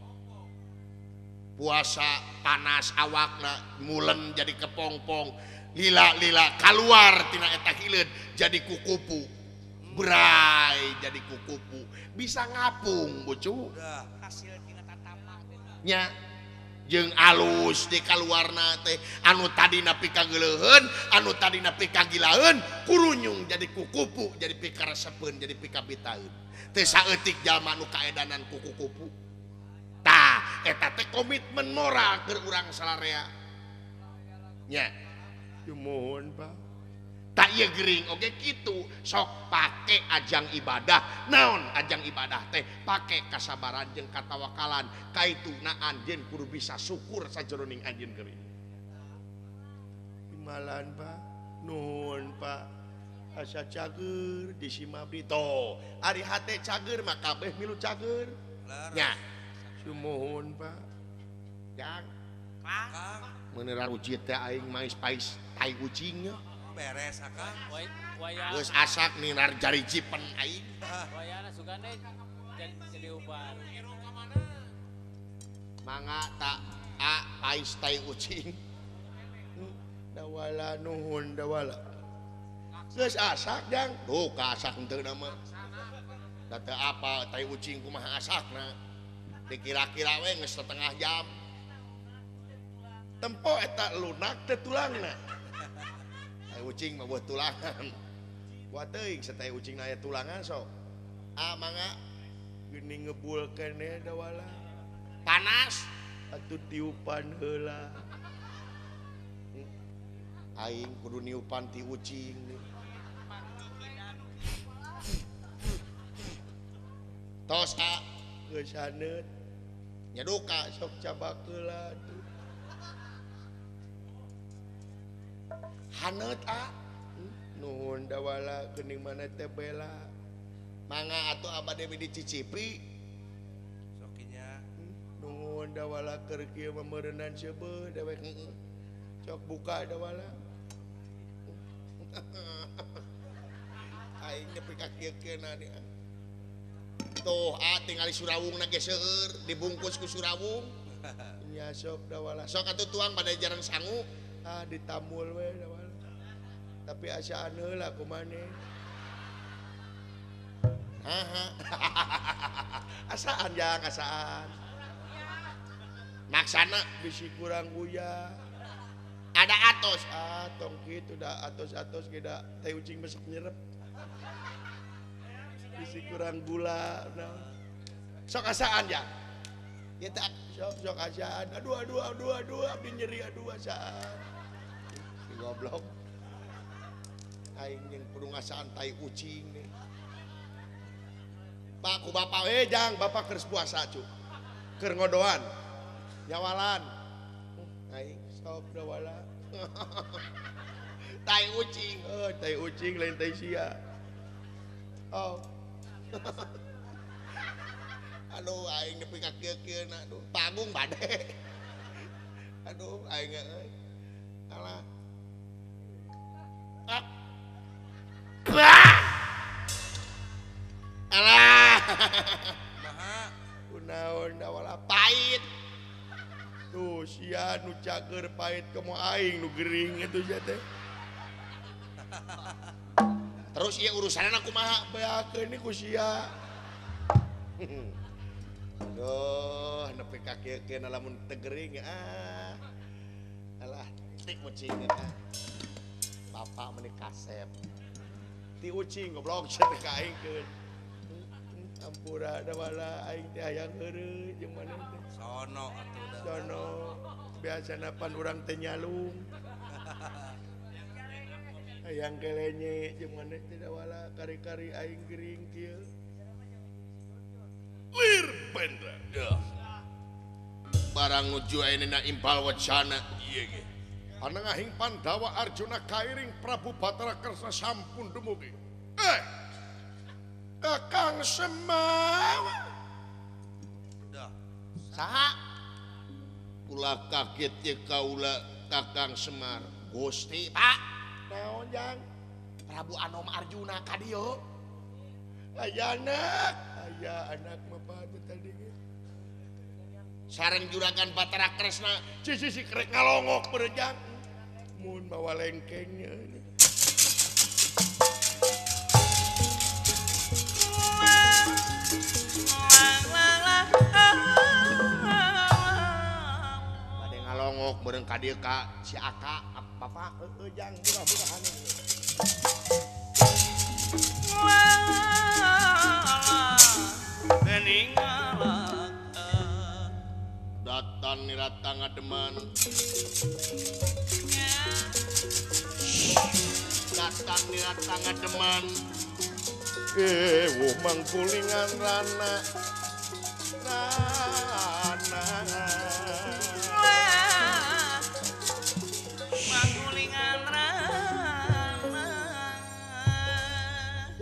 puasa panas awakna mulen jadi kepongpong lila-lila keluar tina eta hileud jadi kukupu berai jadi kukupu bisa ngapung bocu dah hasil tina tatama nya jeung alus di kaluarna teh anu tadina pikageuleuheun anu tadina pikagilaeun kurunyung jadi kukupu jadi pikaresepeun jadi pikabitaeun teh saeutik jalma nu kaedanan kukupu tah eta teh komitmen moral keur urang salarea nya nuhun Pak tak ieu gering oge kitu sok pake ajang ibadah naon ajang ibadah teh pake kasabaran jeung katawakalan kaituna anjeun kudu bisa syukur sajroning anjeun geuring imalan Pak nuhun Pak asa cager di Simabdi toh ari hate cager mah kabeh milu cager Laras. nya sumohun Pak jang Kang. meuneuran uji teh aing mais pais tai ucingnya Beres akang. Way wayang geus asak ninar jari jipen aing wayana sugande jadi jadi uban. mangga tak a pais tai ucing dawala nuhun dawala geus asak jang tuh ka asak henteu nama da teu apa tai ucing kumaha asakna dikira-kira we geus setengah jam tempo eta lunak teh tulangna tai ucing mah buah tulangan buat teuing sataya ucing aya tulangan sok ah mangga geuning ngebulkeun ya dawala panas atuh tiupan heula aing kudu niupan ti ucing tos a geus haneut nyaduka sok cabak heula tuh haneut a nuhun dawala geuning mana teh bela mangga atuh abade dicicipi Sokinya. nuhun dawala keur kieu mah meureunnan seubeuh dewek sok buka dawala aing nepi ka kieu-kieuna dia tuh ah tinggali surawungna ge seueur dibungkus ku surawung nya sok dawala sok atuh tuang pada jaran sangu ah ditamul we dawala tapi asaan heula kumaneh haha asaan jang asaan maksana bisi kurang guya ada atos ah tong kitu da atos-atos ge da teh ucing besok nyerep bisi kurang gula nah. Sok asaan jang ya tak sok sok asaan aduh aduh aduh aduh abdi nyeri aduh asaan si goblok aing yang kudu ngasaan tai ucing nih pak ku bapak eh jang bapak keur puasa cu keur ngodoan nyawalan aing sok dawala tai ucing oh tai ucing lain tai sia oh aduh aing nepi ka kieu-kieuna aduh panggung bade aduh aing euy alah ah. alah Maha. kunaon dawala pahit tuh sia nu cager pahit komo aing nu gering itu sia teh terus ieu urusanna kumaha beakeun ni ku sia aduh nepi ka kieu-kieuna lamun teu gering ah alah tik ucing ah bapak meuni kasep ti ucing goblok sia teh ka aing keun ampura dawala aing teh hayang heureuy jeung maneh teh Sono atuh da. sono biasana pan urang teh nyalung hayang kelenye jeung maneh teh dawala kari-kari aing gering kieu Lir benda. Ya. barang nuju ayeuna impal wacana Iya ge. Panengahing Pandawa Arjuna kairing Prabu Batara Kresna sampun dumugi. Eh. Kakang Semar. Dah. saha ulah kaget ye kaula Kakang Semar Gusti Pak naon jang Prabu Anom Arjuna ka dieu aya anak aya anak mah padu tadi ge sareng juragan Batara Kresna cici si krek ngalongok berejang mun bawa lengkengnya bade ngalongok bareng ka dieu ka si Aka Bapak heeh jang buka-bukaan datang nirata ngademan datang nirata ngademan eh wuh mangkulingan rana rana Makulingan rana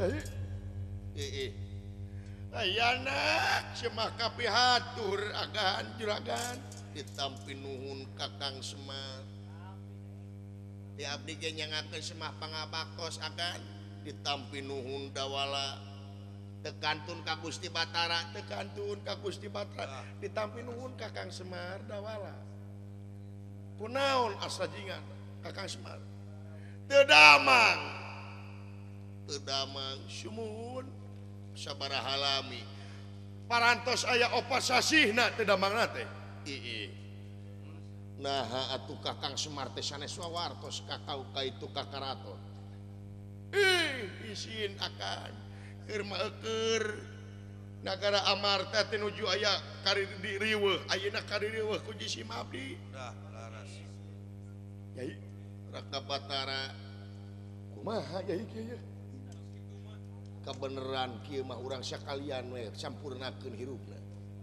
Jadi Heeh. ayana semah kapihatur agan juragan Ditampi nuhun Kakang Semar. Di abdi ge nyangakeun semah pangabakos agan ditampi nuhun dawala. Tekantun ka Gusti Batara, tekantun ka Gusti Batara ditampi nuhun Kakang Semar dawala. Kunaon asajingan Kakang Semar? Teu damang. Teu damang Sumuhun sabaraha lami. parantos aya opat sasihna teu damangna teh. Ii. Nah atuh Kakang Semar teh sanes wawartos kakau ka itu kakaraton. Ih, isin akan keur maeukeur nagara Amarta teh nuju aya kari di riweuh, ayeuna kari riweuh ku Jisi Mabdi. Dah, laras. Yai, Raka Batara kumaha yai kieu ye? kabeneran kieu mah urang sakalian we sampurnakeun hirupna.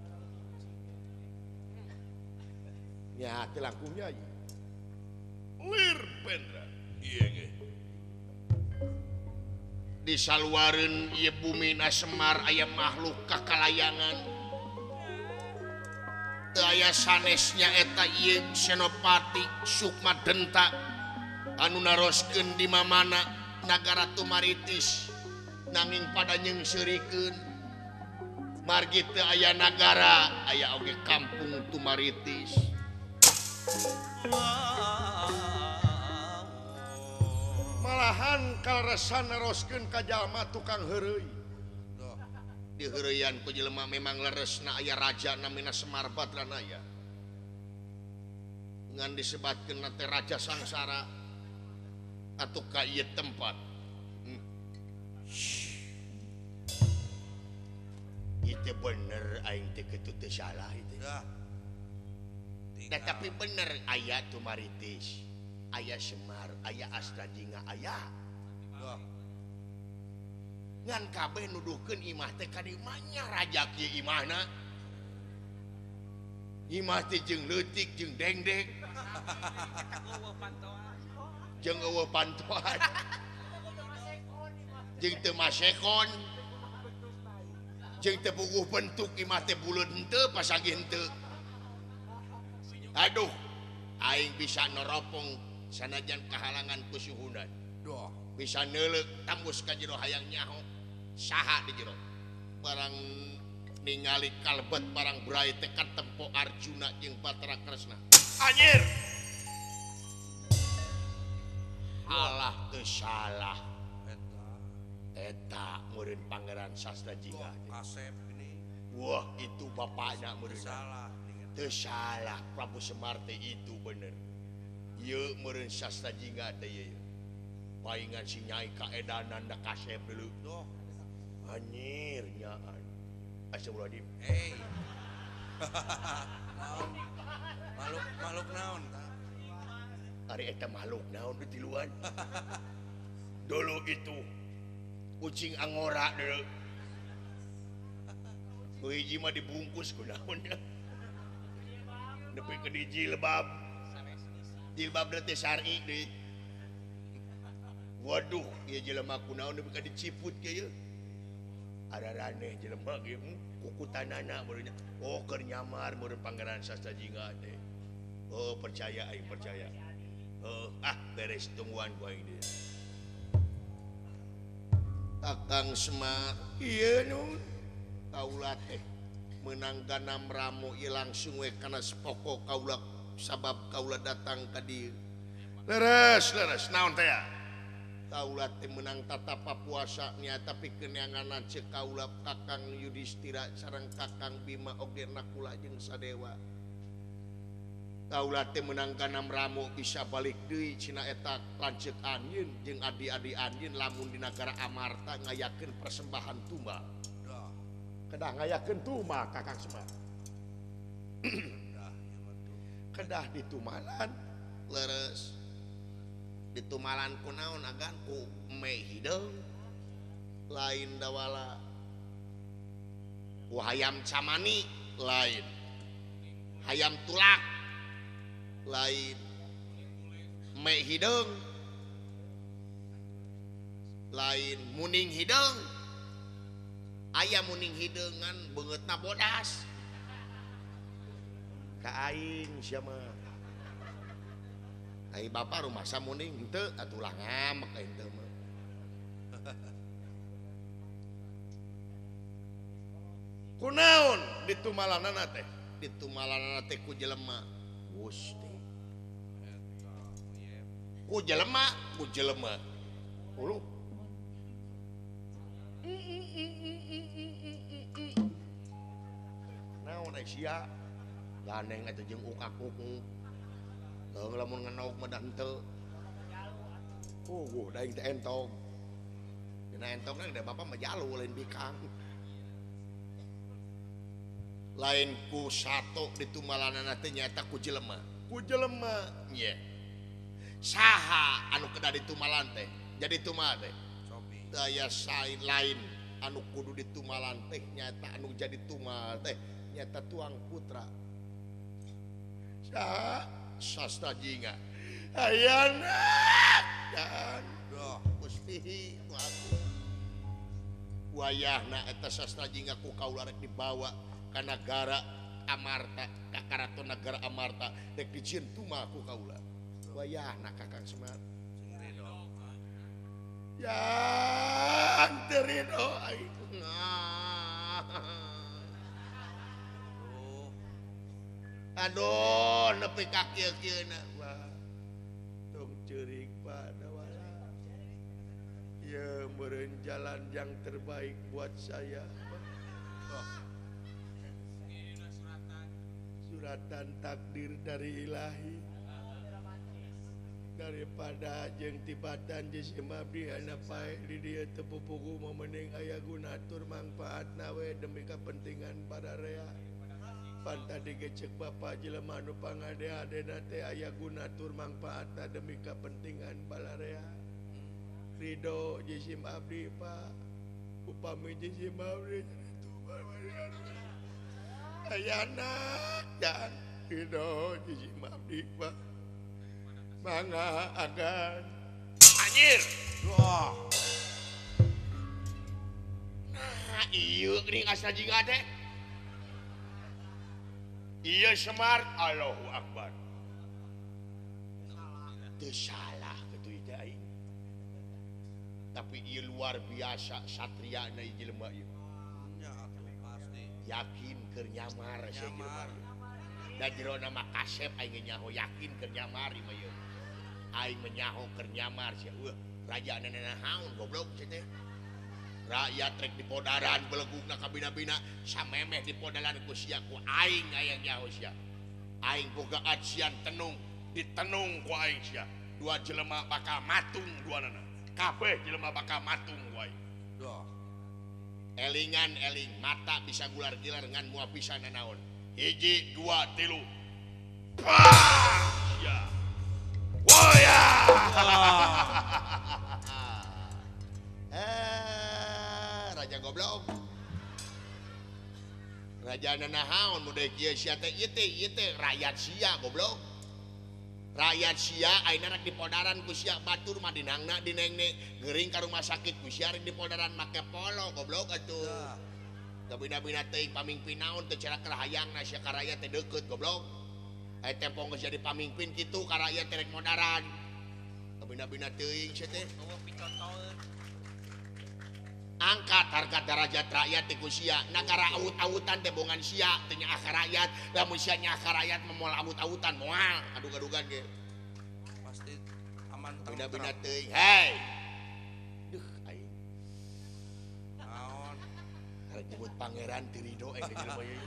Nya teh langkung nyai. Lir Pendra. Iya ge. Di saluareun ieu bumi na Semar aya makhluk kakalayangan. Teu aya sanesnya eta ieu Senopati Sukma Denta anu naroskeun di mamana nagara Tumaritis nanging pada nyeungseurikeun margi teu aya nagara aya oge kampung Tumaritis. Malahan kaleresan neroskeun ka jalma tukang heureuy. Di heureuyan ku jelema memang leresna aya raja namina Semar Badranaya. Ngan disebatkeun teh raja sangsara atuh ka ieu tempat. Hmm. Itu bener aing teh kitu teu salah itu. Dah. Da tapi bener aya Tumaritis, aya Semar, aya Astajinga aya. Dah. Ngan kabeh nuduhkeun imah teh ka dieu nya raja kieu imahna. Imah teh jeung leutik jeung dengdek. Jeung eueuh pantoan. Jeung teu masekon. Jeung teu puguh bentuk imah teh buleud henteu pasagih henteu. Aduh, aing bisa neropong sanajan kahalangan ku suhunan. Dah. Bisa neuleuk tambus ka jero hayang nyaho. Saha di jero. Barang ningali kalebet barang berai teh katempo Arjuna jeung Batara Kresna. Anjir. Halah teu salah. Eta. Eta meureun Pangeran Sastajinga. Wah, Asep ini Wah, itu bapaknya meureun. salah. Teu salah Prabu Semar teh itu bener. Ieu meureun Sastajinga teh ieu. Paingan si Nyai kaedanan da kasep deuleu. Doh. Anjir nyaan. Astagfirullahaladzim. Hey. Naon? Makhluk makhluk naon? Ta? Ari eta makhluk naon di tiluan. Dulu itu kucing angora deuleu. Nu hiji mah dibungkus ku naonnya. Nepi ke di jilbab. Jilbab teh syar'i deui. Waduh, ieu jelema kunaon nepi ka diciput kieu. Araraneh jelema ge kukutanana meureun. Oh, keur nyamar meureun Pangeran Sastajinga teh. Oh, percaya aing percaya. Oh, ah beres tungguan ku aing deui. Kakang Semar, Ieu nun kaula teh meunang ganam ramu ieu langsung we kana sepoko kaula sabab kaula datang ka dieu. leres leres naon teh ya? Kaula teh menang tatapa puasa nya tapi keneangan cek kaula Kakang Yudhistira sareng Kakang Bima oge nakula jeung sadewa. Kaula teh menang ganam ramu bisa balik deui cina eta lanceuk anjeun jeung adi-adi anjeun lamun di nagara Amarta ngayakeun persembahan tumbal. Dah. Kedah ngayakeun tuma Kakang Semar. Dah, ieu mah tuh. Kedah ditumalan Leres ditumalan ku naon agan ku me hideung lain dawala ku hayam camani lain hayam tulak lain me hideung lain muning hidung ayam muning hidangan bangetna bodas ka aing siapa aing bapak rumah samuning henteu atuh lah ngamek aing teh mah kunaon ditumalanana teh ditumalanana teh ku jelema Gusti ku jelema ku jelema ulu naon ai sia ganeng atuh jeung ukak-ukuk leung lamun nganauk mah da henteu oh uh, da aing teh entong dina entong kan da bapak mah jalu lain bikang lain ku sato ditumalanana teh nyaeta ku jelema ku jelema nya saha anu kedah ditumalan teh jadi tumal teh daya sain lain anu kudu ditumalan teh nyata anu jadi tumal teh nyata tuang putra saha sastra jinga ayana dan doh Gusti aku wayahna eta sastra jinga ku kaula rek dibawa ka negara Amarta ka karaton negara Amarta rek dijieun tumal ku kaula wayahna Kakang Semar yang terido aing aduh nepi ka kieu-kieuna wah tong ceurik pada wala ya meureun jalan yang terbaik buat saya oh. Suratan takdir dari ilahi daripada jeung tibatan jisim abdi ana pae di dieu teu pupuku memening aya gunatur mangpaatna we demi kepentingan bararea pan tadi gecek bapa jelema anu pangade-adena teh aya gunatur mangpaatna demi kepentingan bararea ridho jisim abdi Pak upami jisim abdi aya anak dan ridho jisim abdi Pak mangga agan anjir wah nah iya geuning asa jinga teh iya Semar Allahu Akbar teu salah kitu teh aing tapi ieu luar biasa satriana ieu jelema ieu nya pasti yakin keur nyamar sia jelema ieu da jero nama kasep aing nyaho yakin keur nyamar ieu mah ieu aing menyaho keur nyamar sia eueuh raja nenek nahaun goblok sia teh rakyat rek di podaran belegugna ka bina-bina samemeh di podaran ku sia ku aing aya nyaho sia aing boga ajian tenung ditenung ku aing sia dua jelema bakal matung duanana kabeh jelema bakal matung ku aing doh elingan eling mata bisa gular-gilar ngan moal pisan naon hiji dua tilu pah sia woya eh raja goblok raja nahaun muda kieu sia teh ieu teh ieu teh rakyat sia goblok rakyat sia ayeuna rek di podaran ku sia batur mah dinangna dinengna geuring ka rumah sakit ku sia rek di podaran make polo goblok atuh da bina-bina teuing pamimpin naon teu cara kerahayangna sia ka rakyat teh deukeut goblok aya tempo geus jadi pamimpin kitu ka rakyat teh rek modaran da bina-bina teuing sia teh angkat harga derajat rakyat teh ku sia nagara awut-awutan teh bongan sia teh nyaah ka rakyat lamun sia nyaah ka rakyat moal awut-awutan moal adug-adugan ge pasti aman bina-bina teuing hei duh aing naon arek nyebut pangeran ti ridho eh jelema ieu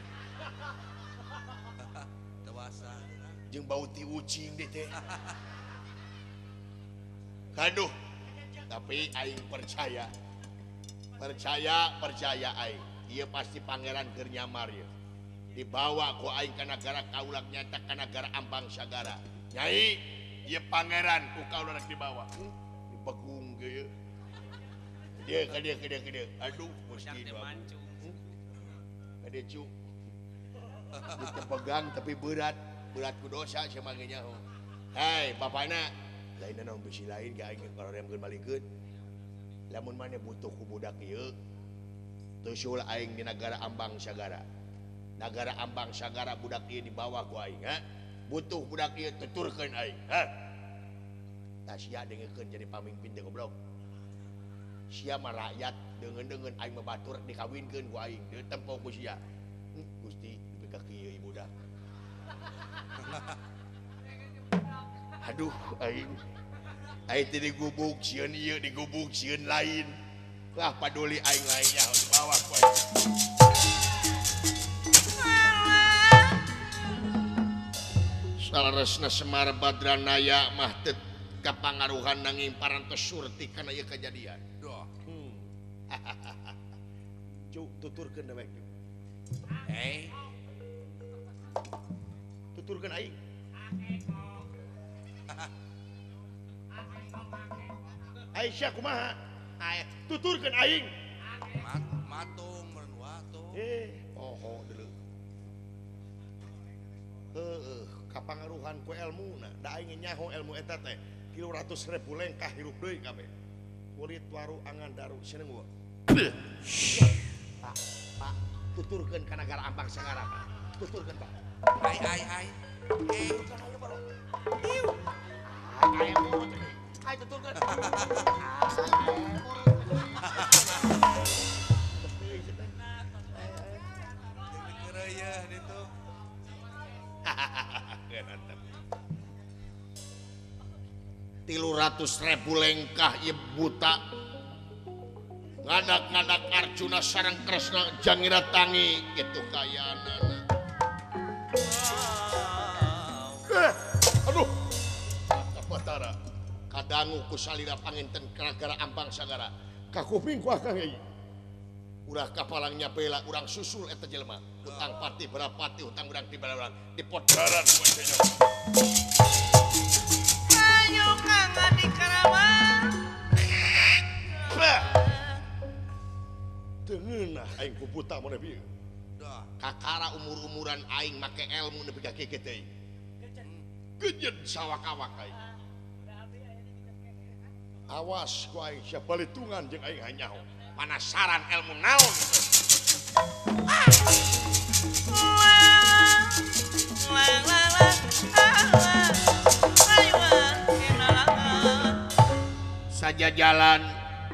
dewasa jeung bau ti ucing deh teh kaduh tapi aing percaya percaya percaya aing ieu pasti pangeran keur nyamar ieu dibawa ku aing ka nagara kaulak nyata ka nagara Ambang Sagara nyai ieu pangeran ku kaula rek dibawa dipegung ge dia ka dia ka dia ka dia aduh mesti babu ka dia cu dipegang tapi berat berat ku dosa sia mah nyaho hei bapana lain naon bisi lain ge aing karoremkeun balikeun lamun mana butuh ku budak ieu tusul aing di negara Ambang Sagara. Negara Ambang Sagara budak ieu dibawa ku aing ha. Butuh budak ieu tuturkeun aing ha. Tah sia dengekeun jadi pamimpin teh goblok. Sia mah rakyat deungeun-deungeun aing mah batur dikawinkeun ku aing teu tempo ku sia. Hmm, Gusti nepi ka kieu ieu budak. Aduh aing aing teh digubuk sieun ieu digubuk sieun lain. Lah paduli aing lainnya dibawa ku aing. Salaresna Semar Badranaya mah teu kapangaruhan nanging parantos surti kana ieu kajadian. Doh. Hmm. Cuk tuturkeun dewek cuk. Eh, Tuturkeun aing. Aisyah kumaha? Aya tuturkeun aing. mat, matung meureun watung. Eh, poho deuleu. Heueuh, kapangaruhan ku elmuna, da aing nyaho ilmu eta teh tilu ratus ribu lengkah hirup deui kabeh. Kulit waru angan daru seneng gua. Pak, Pak, tuturkeun ka negara Ambang Sagara, Pak. Tuturkeun, Pak. Ai ai ai. Eh, Iu. Ai murut ini. Ai tuturkeun. keureuy ditu. Tilu ratus ribu lengkah ieu buta ngadak-ngadak Arjuna sareng Kresna Jangirattangi gitu kayanana. Eh, aduh Batara kadangu ku salira panginten gara-gara Ambang Sagara ka kuping ku akang ieu ulah kapalang nyapela urang susul eta jelema utang pati berapati utang urang di urang di podaran ku nya. Ayo Kang Adi Karama. Tengeunah aing ku buta mun nepi. Doh. Kakara umur-umuran aing make ilmu nepi ka kieu teh. Geujed sawak-awak aing. Awas ku aing sia balitungan jeung aing hanyaho. Panasaran ilmu naon. Lang lang lang. Ayo kenalakan. Saja jalan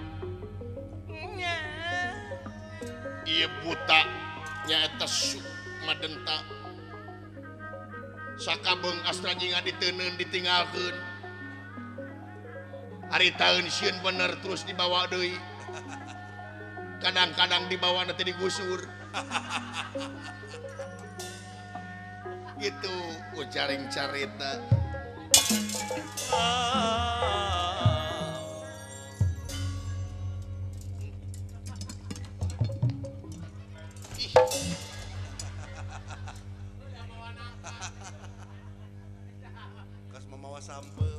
ieu buta nyaeta Sukmadenta. Sakabeung astra jinga diteuneun ditinggalkeun. Ari taeun sieun bener terus dibawa deui. Kadang-kadang dibawa nanti digusur. Gitu ucaring carita. Ih. Kas mamawa sampeu.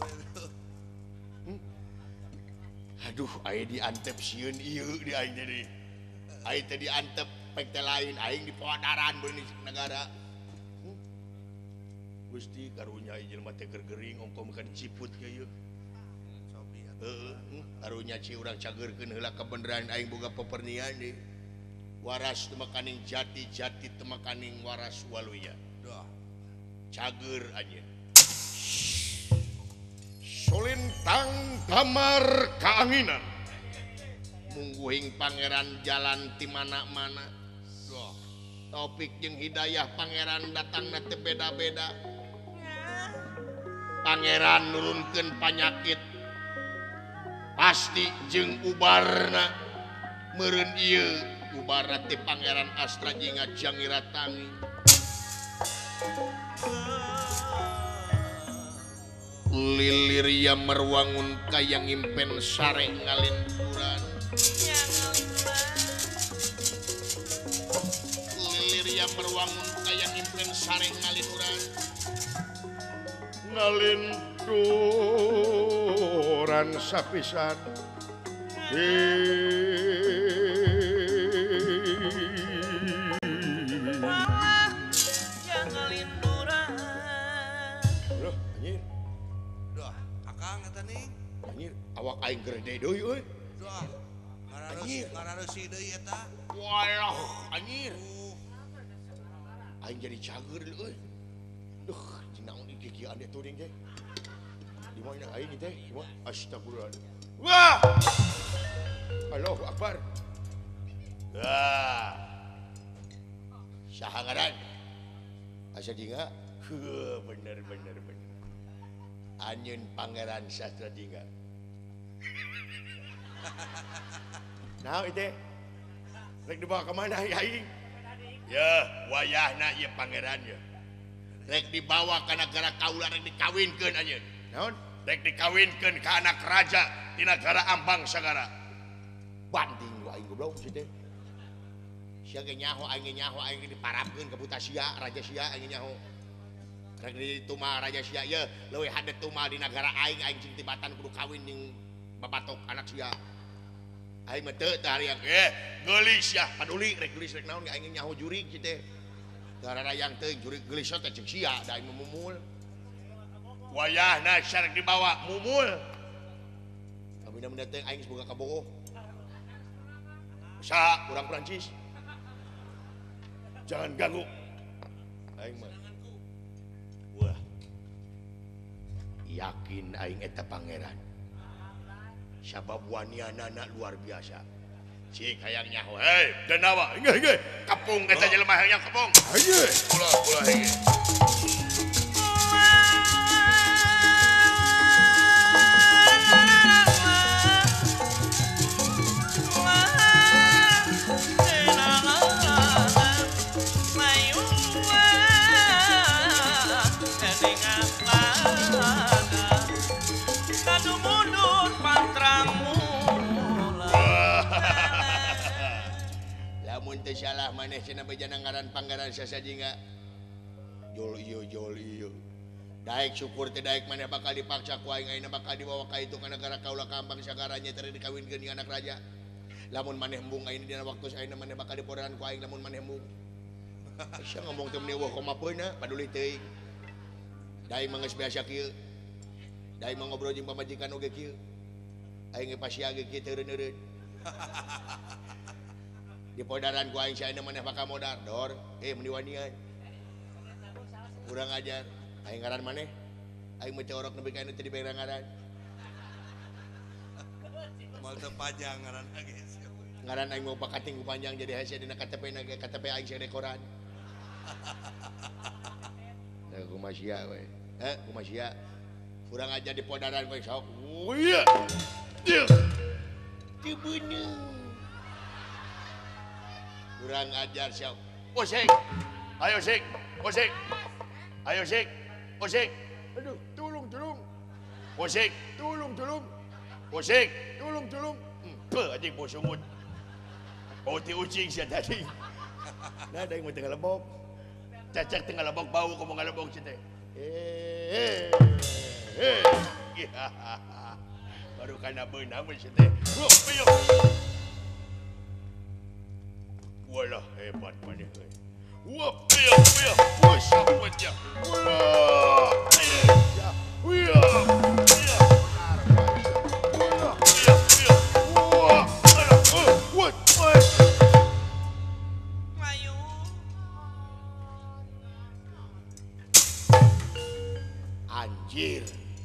Aduh, aing diantep sieun ieu di aing teh. Aing teh diantep pek teh lain, aing di podaran beuni negara. Hmm? Gusti karunya ieu jelema teh gergering ongko makan ciput ge ieu. Sobi atuh. Heeh, hmm? Karunya ci urang cageurkeun heula kebenaran aing boga pepernian deui. Waras teu makaning jati, jati teu makaning waras waluya. Doh. Cager aja. Solintang damar kaanginan mungguhing pangeran jalan ti mana-mana. Doh. Topik jeung hidayah pangeran datang teh beda-beda. Pangeran nurunkeun panyakit pasti jeung ubarna meureun ieu ubarna ti pangeran Astra Jinga Jangirattangi. Liliria merwangun kayang impen sare ngalinduran. Liliria merwangun kayang impen sare ngalinduran. Ngalinduran sapisan. Jangan linduran. Loh, anjir, Doh. Akang eta ning. anjir, awak aing gede deui euy. Doh. Anjir. Ngarareusi deui eta. Walah, anjir. Uh, Aing jadi cager euy. Duh, cinaon ieu kikian dia turing teh. Di mana aing teh? Astagfirullah. Wah! Allahu Akbar. Wah. Saha ngaran? Asa dinga? Heuh, bener bener bener. Anyun Pangeran Sastra Dingga. Nah, itu rek dibawa ke mana aing? Ya, wayahna ieu pangeran ya. Rek dibawa ka negara kaula rek dikawinkeun anjeun. Naon? Rek dikawinkeun ka anak raja di negara Ambang sagara. Banding lu aing goblok si teh. Sia ge nyaho aing ge nyaho aing ge diparapkeun ka buta sia, raja sia aing ge nyaho. Rek dituma raja sia ye leuwih hade tumal di negara aing aing cing tibatan kudu kawin jeung babatok anak sia. Aing mah teu tah yang Eh, geulis ya. paduli rek geulis rek naon ge aing nyaho jurig si teh. Gara-gara yang teu jurig geulis teh cek sia da aing memumul. Wayahna syarek dibawa mumul. Abina-mina teh aing boga kabogoh. Sa Kurang Prancis. Jangan ganggu. Aing mah. Wah. Yakin aing eta pangeran. Sabab wanianana luar biasa. cik hayang nyaho. Hei, denawa. Inggih, inggih. Kapung eta jelema hayang kapung. Ayo. Kula kula inggih. Lamun teu salah maneh cenah bejana ngaran Pangeran Sasajingga. Jol ieu jol ieu. Daek syukur teh daek maneh bakal dipaksa ku aing ayeuna bakal dibawa ka itu ka negara kaula Kambang sagaranya teu dikawinkeun jeung anak raja. Lamun maneh embung ayeuna dina waktu ayeuna maneh bakal dipodaran ku aing lamun maneh embung. Sia ngomong teu meniweuh komapeuna paduli teuing. Daek mah geus biasa kieu. Daek mah ngobrol jeung pamajikan oge kieu. Aing ge pasia ge kieu teu eureun-eureun. Di podaran ku aing sia maneh bakal modar dor eh mendiwanian kurang ajar aing ngaran maneh aing mah corok nepi ka anu teu dibere ngaran Mal teu panjang ngaran geus. ngaran aing mau pakating ku panjang jadi hasil dina K T P na K T P aing sia dekoran nah kumaha sia we heh kumaha sia kurang ajar di podaran ku sok oh iya teu beuneu kurang ajar siap. Oh sik. Ayo sik. Oh sik. Ayo sik. Oh sik. Aduh, tolong tolong. Oh sik. Tolong tolong. Oh sik. Tolong tolong. Beuh anjing bos sumut. Oh ti ucing sia tadi. Nah, ada yang mau tengah lebok. Cacak tengah lebok bau kamu ngalebok cete. Eh, Eh. Baru kana beunang mun cete. Wah, ayo. Walah hebat maneh euy. Wah, ayo, ayo. Wah, sapetnya. Wah, ayo. Wah, ayo. Wah, ayo, wah, ayo. Wah, wah. Mayu. anjir.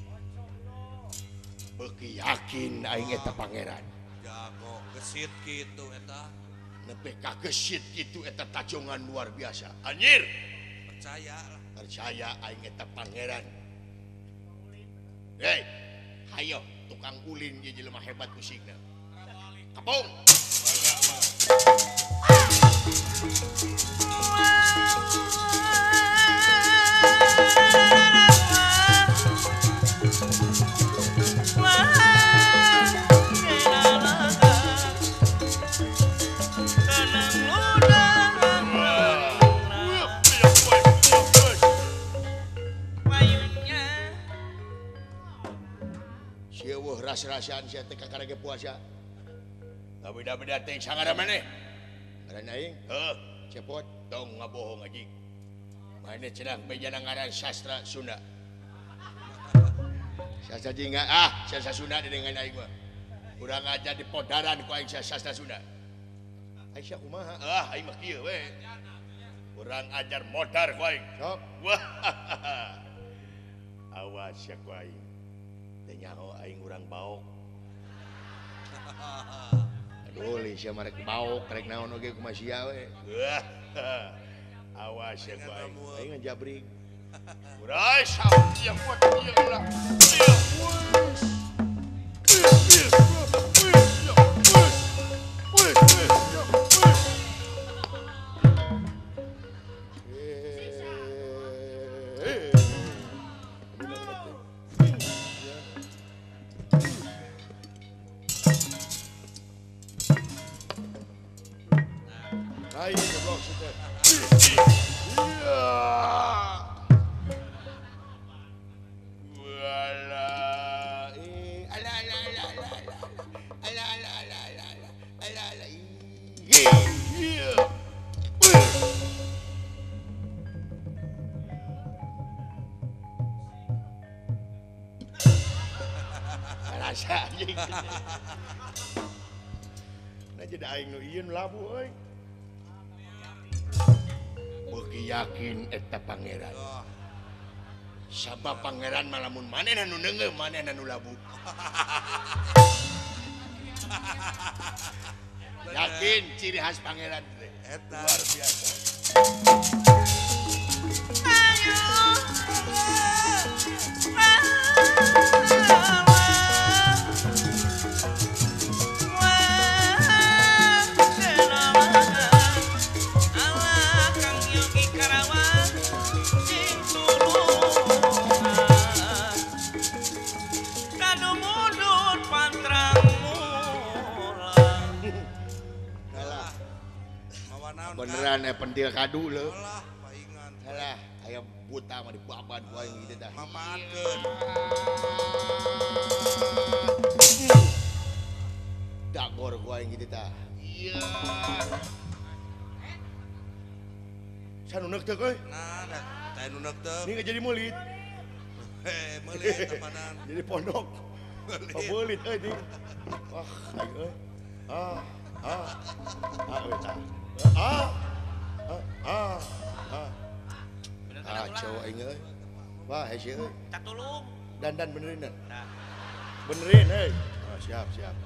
Beuki yakin aing eta pangeran. Jago gesit kitu eta. Nepi ka gesit kitu eta tajongan luar biasa. Anjir. Percaya lah. Percaya aing eta pangeran. Hei, hayo tukang ulin ye jelema hebat musikna. Kapung. Sia weuh ras-rasan sia teh kakarage puasa. Beda-beda teh sangara maneh. Ngaran aing Heuh, cepot tong ngabohong anjing. Maneh cenah bejana ngaran sastra Sunda. Sasajingga ah sasa Sunda dengan aing mah. Urang aja di podaran ku aing sastra Sunda. Aisyah kumaha? Ah, aing mah kieu we. Urang ajar modar ku aing. Sok. Wah. Awas ya ku aing. Teu nyaho aing urang baok. Aduh, li sia marek baok rek naon oge kumaha sia we. Wah. Awas ya ku aing. Aing ngajabrig. Urai sah yang kuat dia ulah. Nah, ini goblok situ. Rasa anjing. Nah jadi aing nu ieu labu euy. Beuki yakin eta pangeran. Sabab pangeran malamun manehna nu neungeum manehna nu labu. Yakin ciri khas pangeran teh. Eta Luar biasa. Ayo. Beneran ya pentil kadu leuh. lah paingan Salah, aya buta mah dibaban ku aing kitu tah. mamakeun. Dagor ku aing kitu tah. Iya. Sanu neuk teh euy. Nah, da teh nu neuk teu. Ini nggak jadi mulit. Heh, meuli tempanan. Jadi pondok. Pabelit euy ting. Wah, aing euy. Ah, ah. Ah, euy tah. Ah. Ah, ah. Ah. Ah, cowok aing euy. Wah, hese euy. Tak tulung. Dandan benerin dan. Nah, Benerin euy. Ah, siap, siap.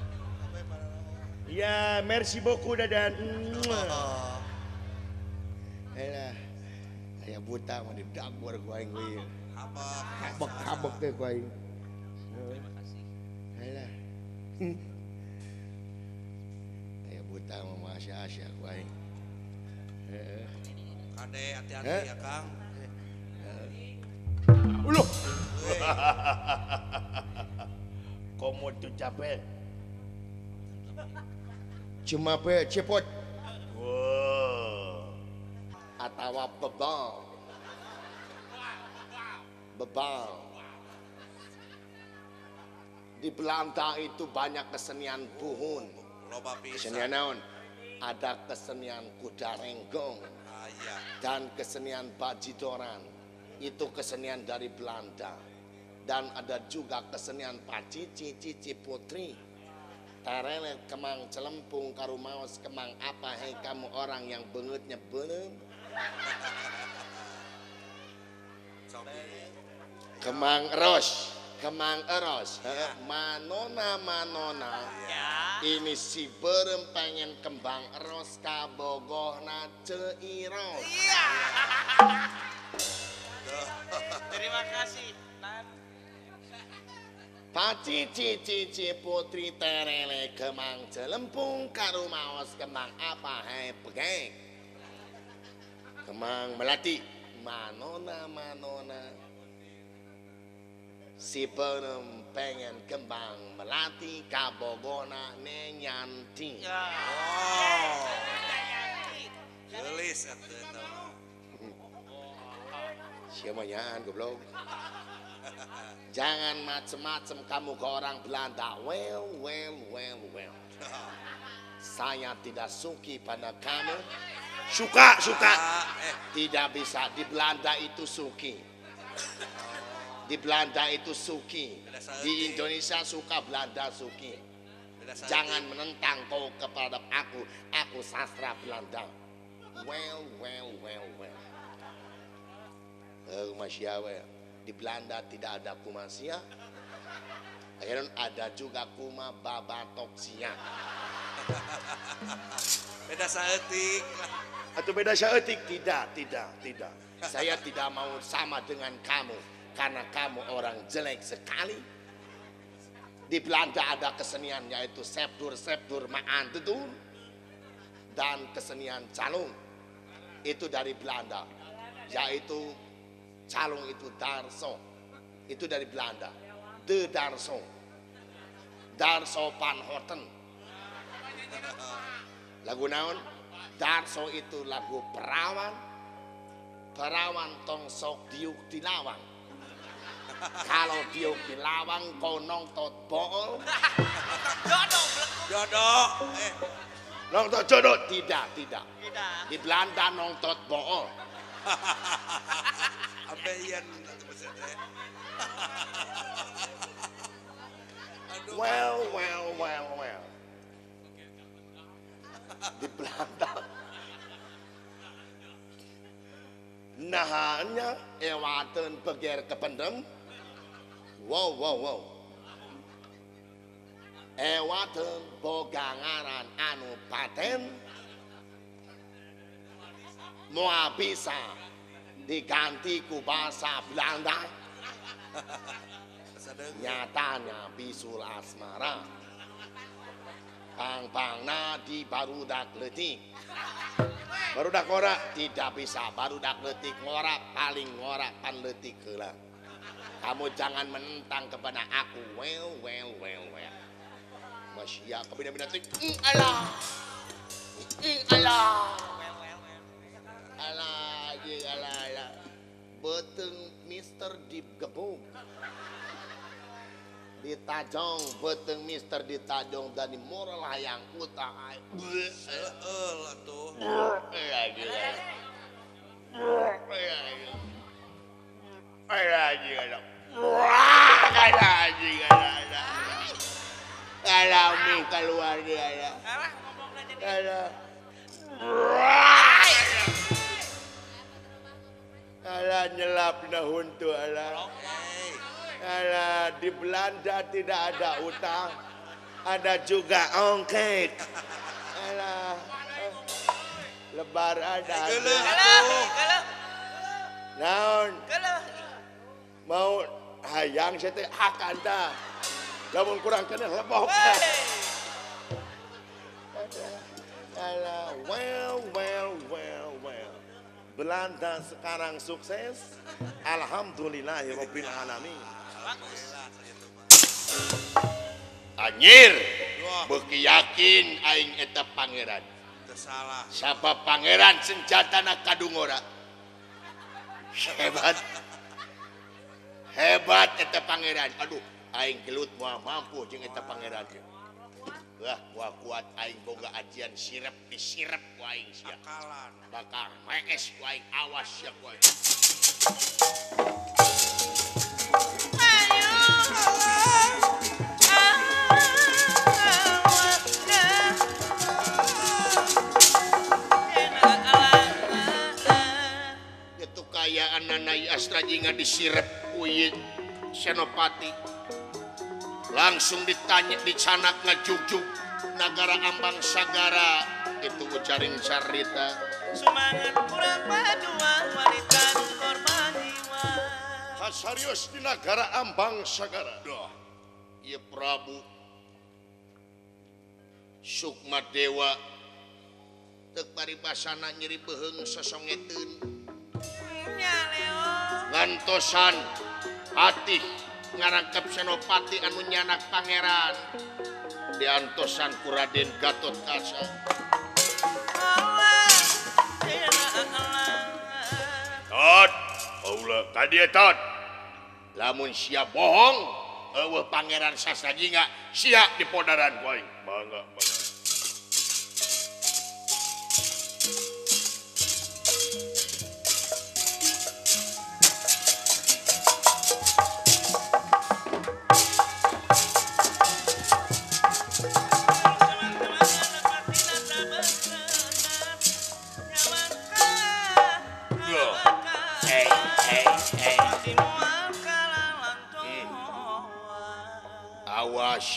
Iya, merci beaucoup Dadan. Oh, Ayolah. Aya buta mah didagor ku aing we. apa? Kabek-kabek teh ku aing. Ayolah. Aya buta mah masya-asya ku aing. Heeh. Kade hati-hati Eh? ya, Kang. Uluh. Komo tu capek. Cuma pe cepot Wow. atawa bebal. Bebal. Di Belanda itu banyak kesenian buhun. Loba Kesenian pisan. naon? Ada kesenian kuda renggong Ah, iya. dan kesenian bajidoran. Itu kesenian dari Belanda. Dan ada juga kesenian pacici cici putri. Terele kemang celempung karumaos kemang apa hei kamu orang yang bengetnya belum. Kemang eros, kemang eros, Heeh, manona manona. Ini si berem pengen kembang eros kabogohna ceiros. terima kasih. Nan. Paci cici cici putri terele kemang celempung karumaos kemang apa hei pegeng. Kemang melati manona manona. Si berem pengen kembang melati kabogona nenyanti. Ya. Oh. Gelis atuh eta. Siapa nyaan goblok. Jangan macem-macem kamu ke orang Belanda. Well, well, well, well. Saya tidak suki pada kamu. Suka, suka. Eh, Tidak bisa. Di Belanda itu suki. Di Belanda itu suki. Di Indonesia suka, Belanda suki. Beda saeutik. Jangan menentang kau kepada aku. Aku sastra Belanda. Well, well, well, well. Eh, Masya Allah. Di Belanda tidak ada kumasia. Akhirnya ada juga kuma babatoksia. Beda saeutik. Atau beda seetik? Tidak, tidak, tidak. Saya tidak mau sama dengan kamu. Karena kamu orang jelek sekali. Di Belanda ada kesenian yaitu sepdur, sepdur, ma'an tutun. Dan kesenian calung. Itu dari Belanda. Yaitu calung itu darso. Itu dari Belanda. De Darso. Darso Van Houten. Lagu naon? Darso itu lagu perawan. Perawan tong sok diuk dilawang. Kalau diuk dilawang kau nongtot bool. Jodoh. Eh, Nongtot jodoh? Tidak, tidak. Tidak. Di Belanda nongtot bool. ambeien atuh beset teh. Aduh. Well, well, well, well. Di Belanda. Nahanya ewaten beger kependem. Wow, wow, wow. Ewaten boga ngaran anu paten. Moa bisa diganti ku bahasa Belanda. Sadeng. Nyatanya bisul asmara. Pang-pangna di barudak letik. Barudak ngorak tidak bisa. Barudak letik ngorak paling ngorak pan letik heula. Kamu jangan menentang kepada aku. Well, well, well, well. Masya kebina-bina ting. Mm, alah. Mm, alah. Alah, jing alah, alah. Beteng Mister Deep Gebung. Ditajong beteng Mister Ditajong dan di moral hayang utang ay. Seueul atuh. Lagi lagi. Lagi lagi. Wah, lagi lagi. Kalau mi keluar dia ya. Alah ngomongna jadi. Kalau. Kalau nyelap na huntu ala. Hey. Alah, di Belanda tidak ada utang, ada juga ongkek. Alah, eh, lebar ada. Geuleuh Geuleuh, atuh. geuleuh, Naon geuleuh. mau hayang saya teh akan dah. Lamun kurang kena lebok. Wey. Alah, well, well, well, well. Belanda sekarang sukses. Alhamdulillahirabbil alamin. Alhamdulillah sakitu mah. Anjir, Wah, beuki yakin aing eta pangeran. teu salah. Sabab pangeran senjatana kadungora. Hebat. Hebat eta pangeran. Aduh, aing gelut moal mampu jeung eta pangeran. Wah, wah kuat aing boga ajian sirep disirep ku aing sia. Akalan. Bakal mees ku aing awas sia ku aing. Ayo. Itu kayaan nanai Astra jinga disirep ku ieu Senopati. Langsung ditanya dicanak ngajugjug Nagara Ambang Sagara itu ucaring carita. Semangat kurang padua wanita korban jiwa. Hasarius di Nagara Ambang Sagara. Dah, ieu Prabu Sukma Dewa teu paribasana nyeri beheung sosongeteun Nya Leo. ngantosan hati ngarangkep Senopati anu nyanak pangeran diantosan ku Raden Gatot Kaca. Allah. Ina Allah. Tot, aula kadia tot. Lamun sia bohong, eueuh pangeran Sasajinga sia di podaran ku aing. Bangga, bangga.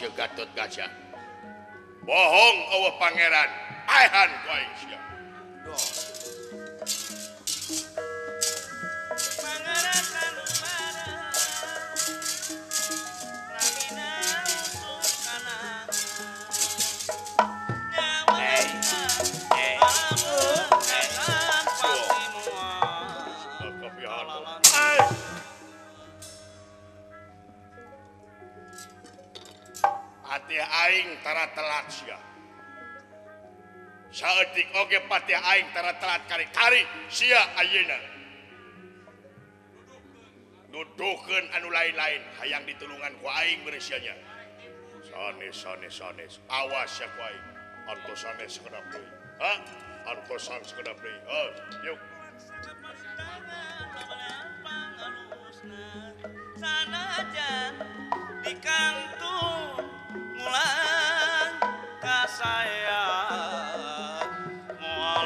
si Gatot Kaca. Bohong eueuh pangeran. Ahan ku aing sia. Pangeran lalu bareng Ramina usus kanan Nyawa kita Alamun dengan pasti mual Kepihan. Alalan Ai. Hati aing tara telat sia. Saeutik oge pati aing tara telat kari-kari sia ayeuna. Dudukeun anu lain-lain hayang ditulungan ku aing beresianya. Sanes sanes sanes awas ya ku aing. Antos sanes sekedap deui. Ha? Antos sanes sekedap deui. Heuh, yuk. Sanajan di kantung mulan kasaya moal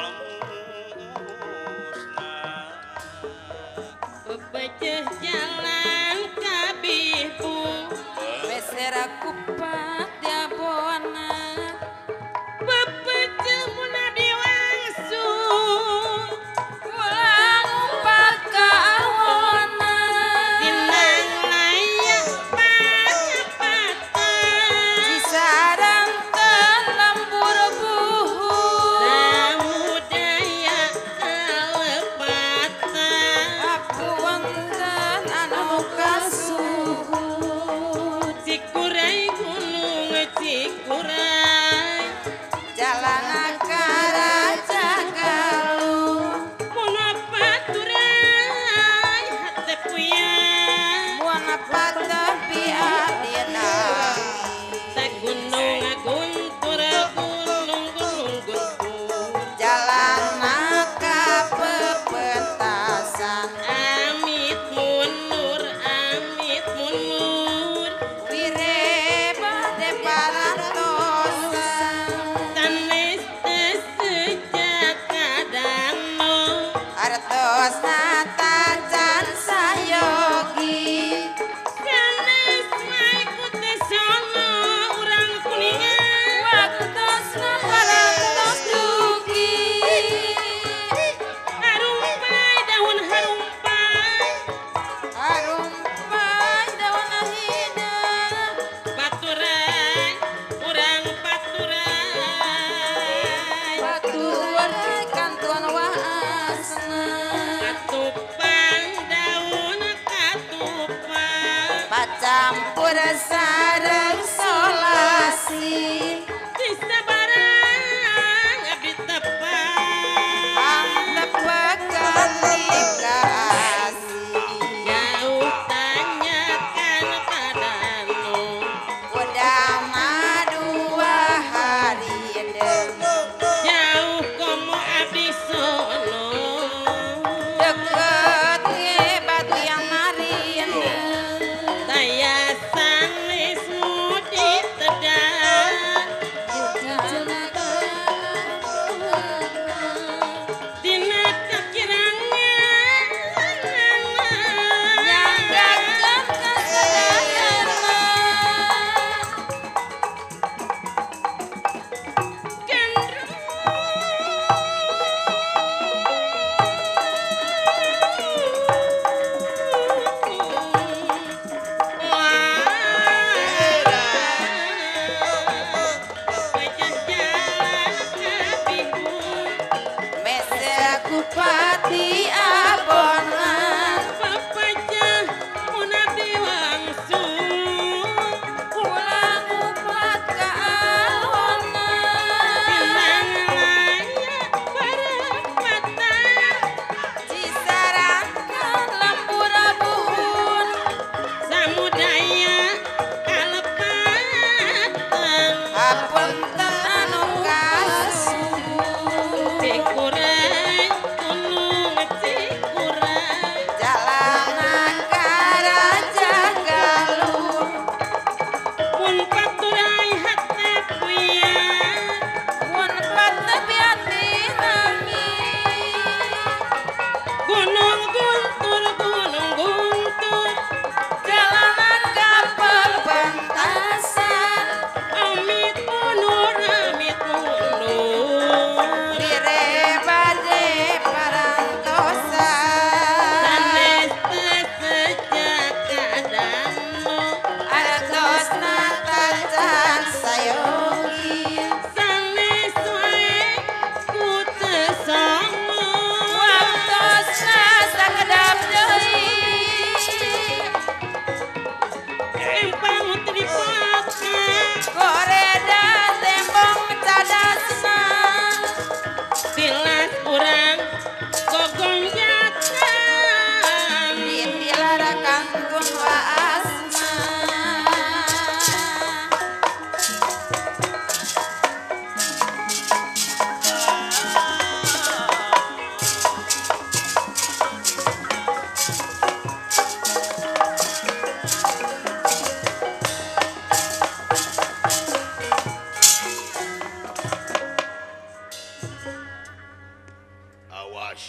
musnah Bebeceh jalan kabibu Besera kupat diabona Bebeceh munadi langsung Pulang umpat ka awona Dinang layak pangapatan Di sarang telembur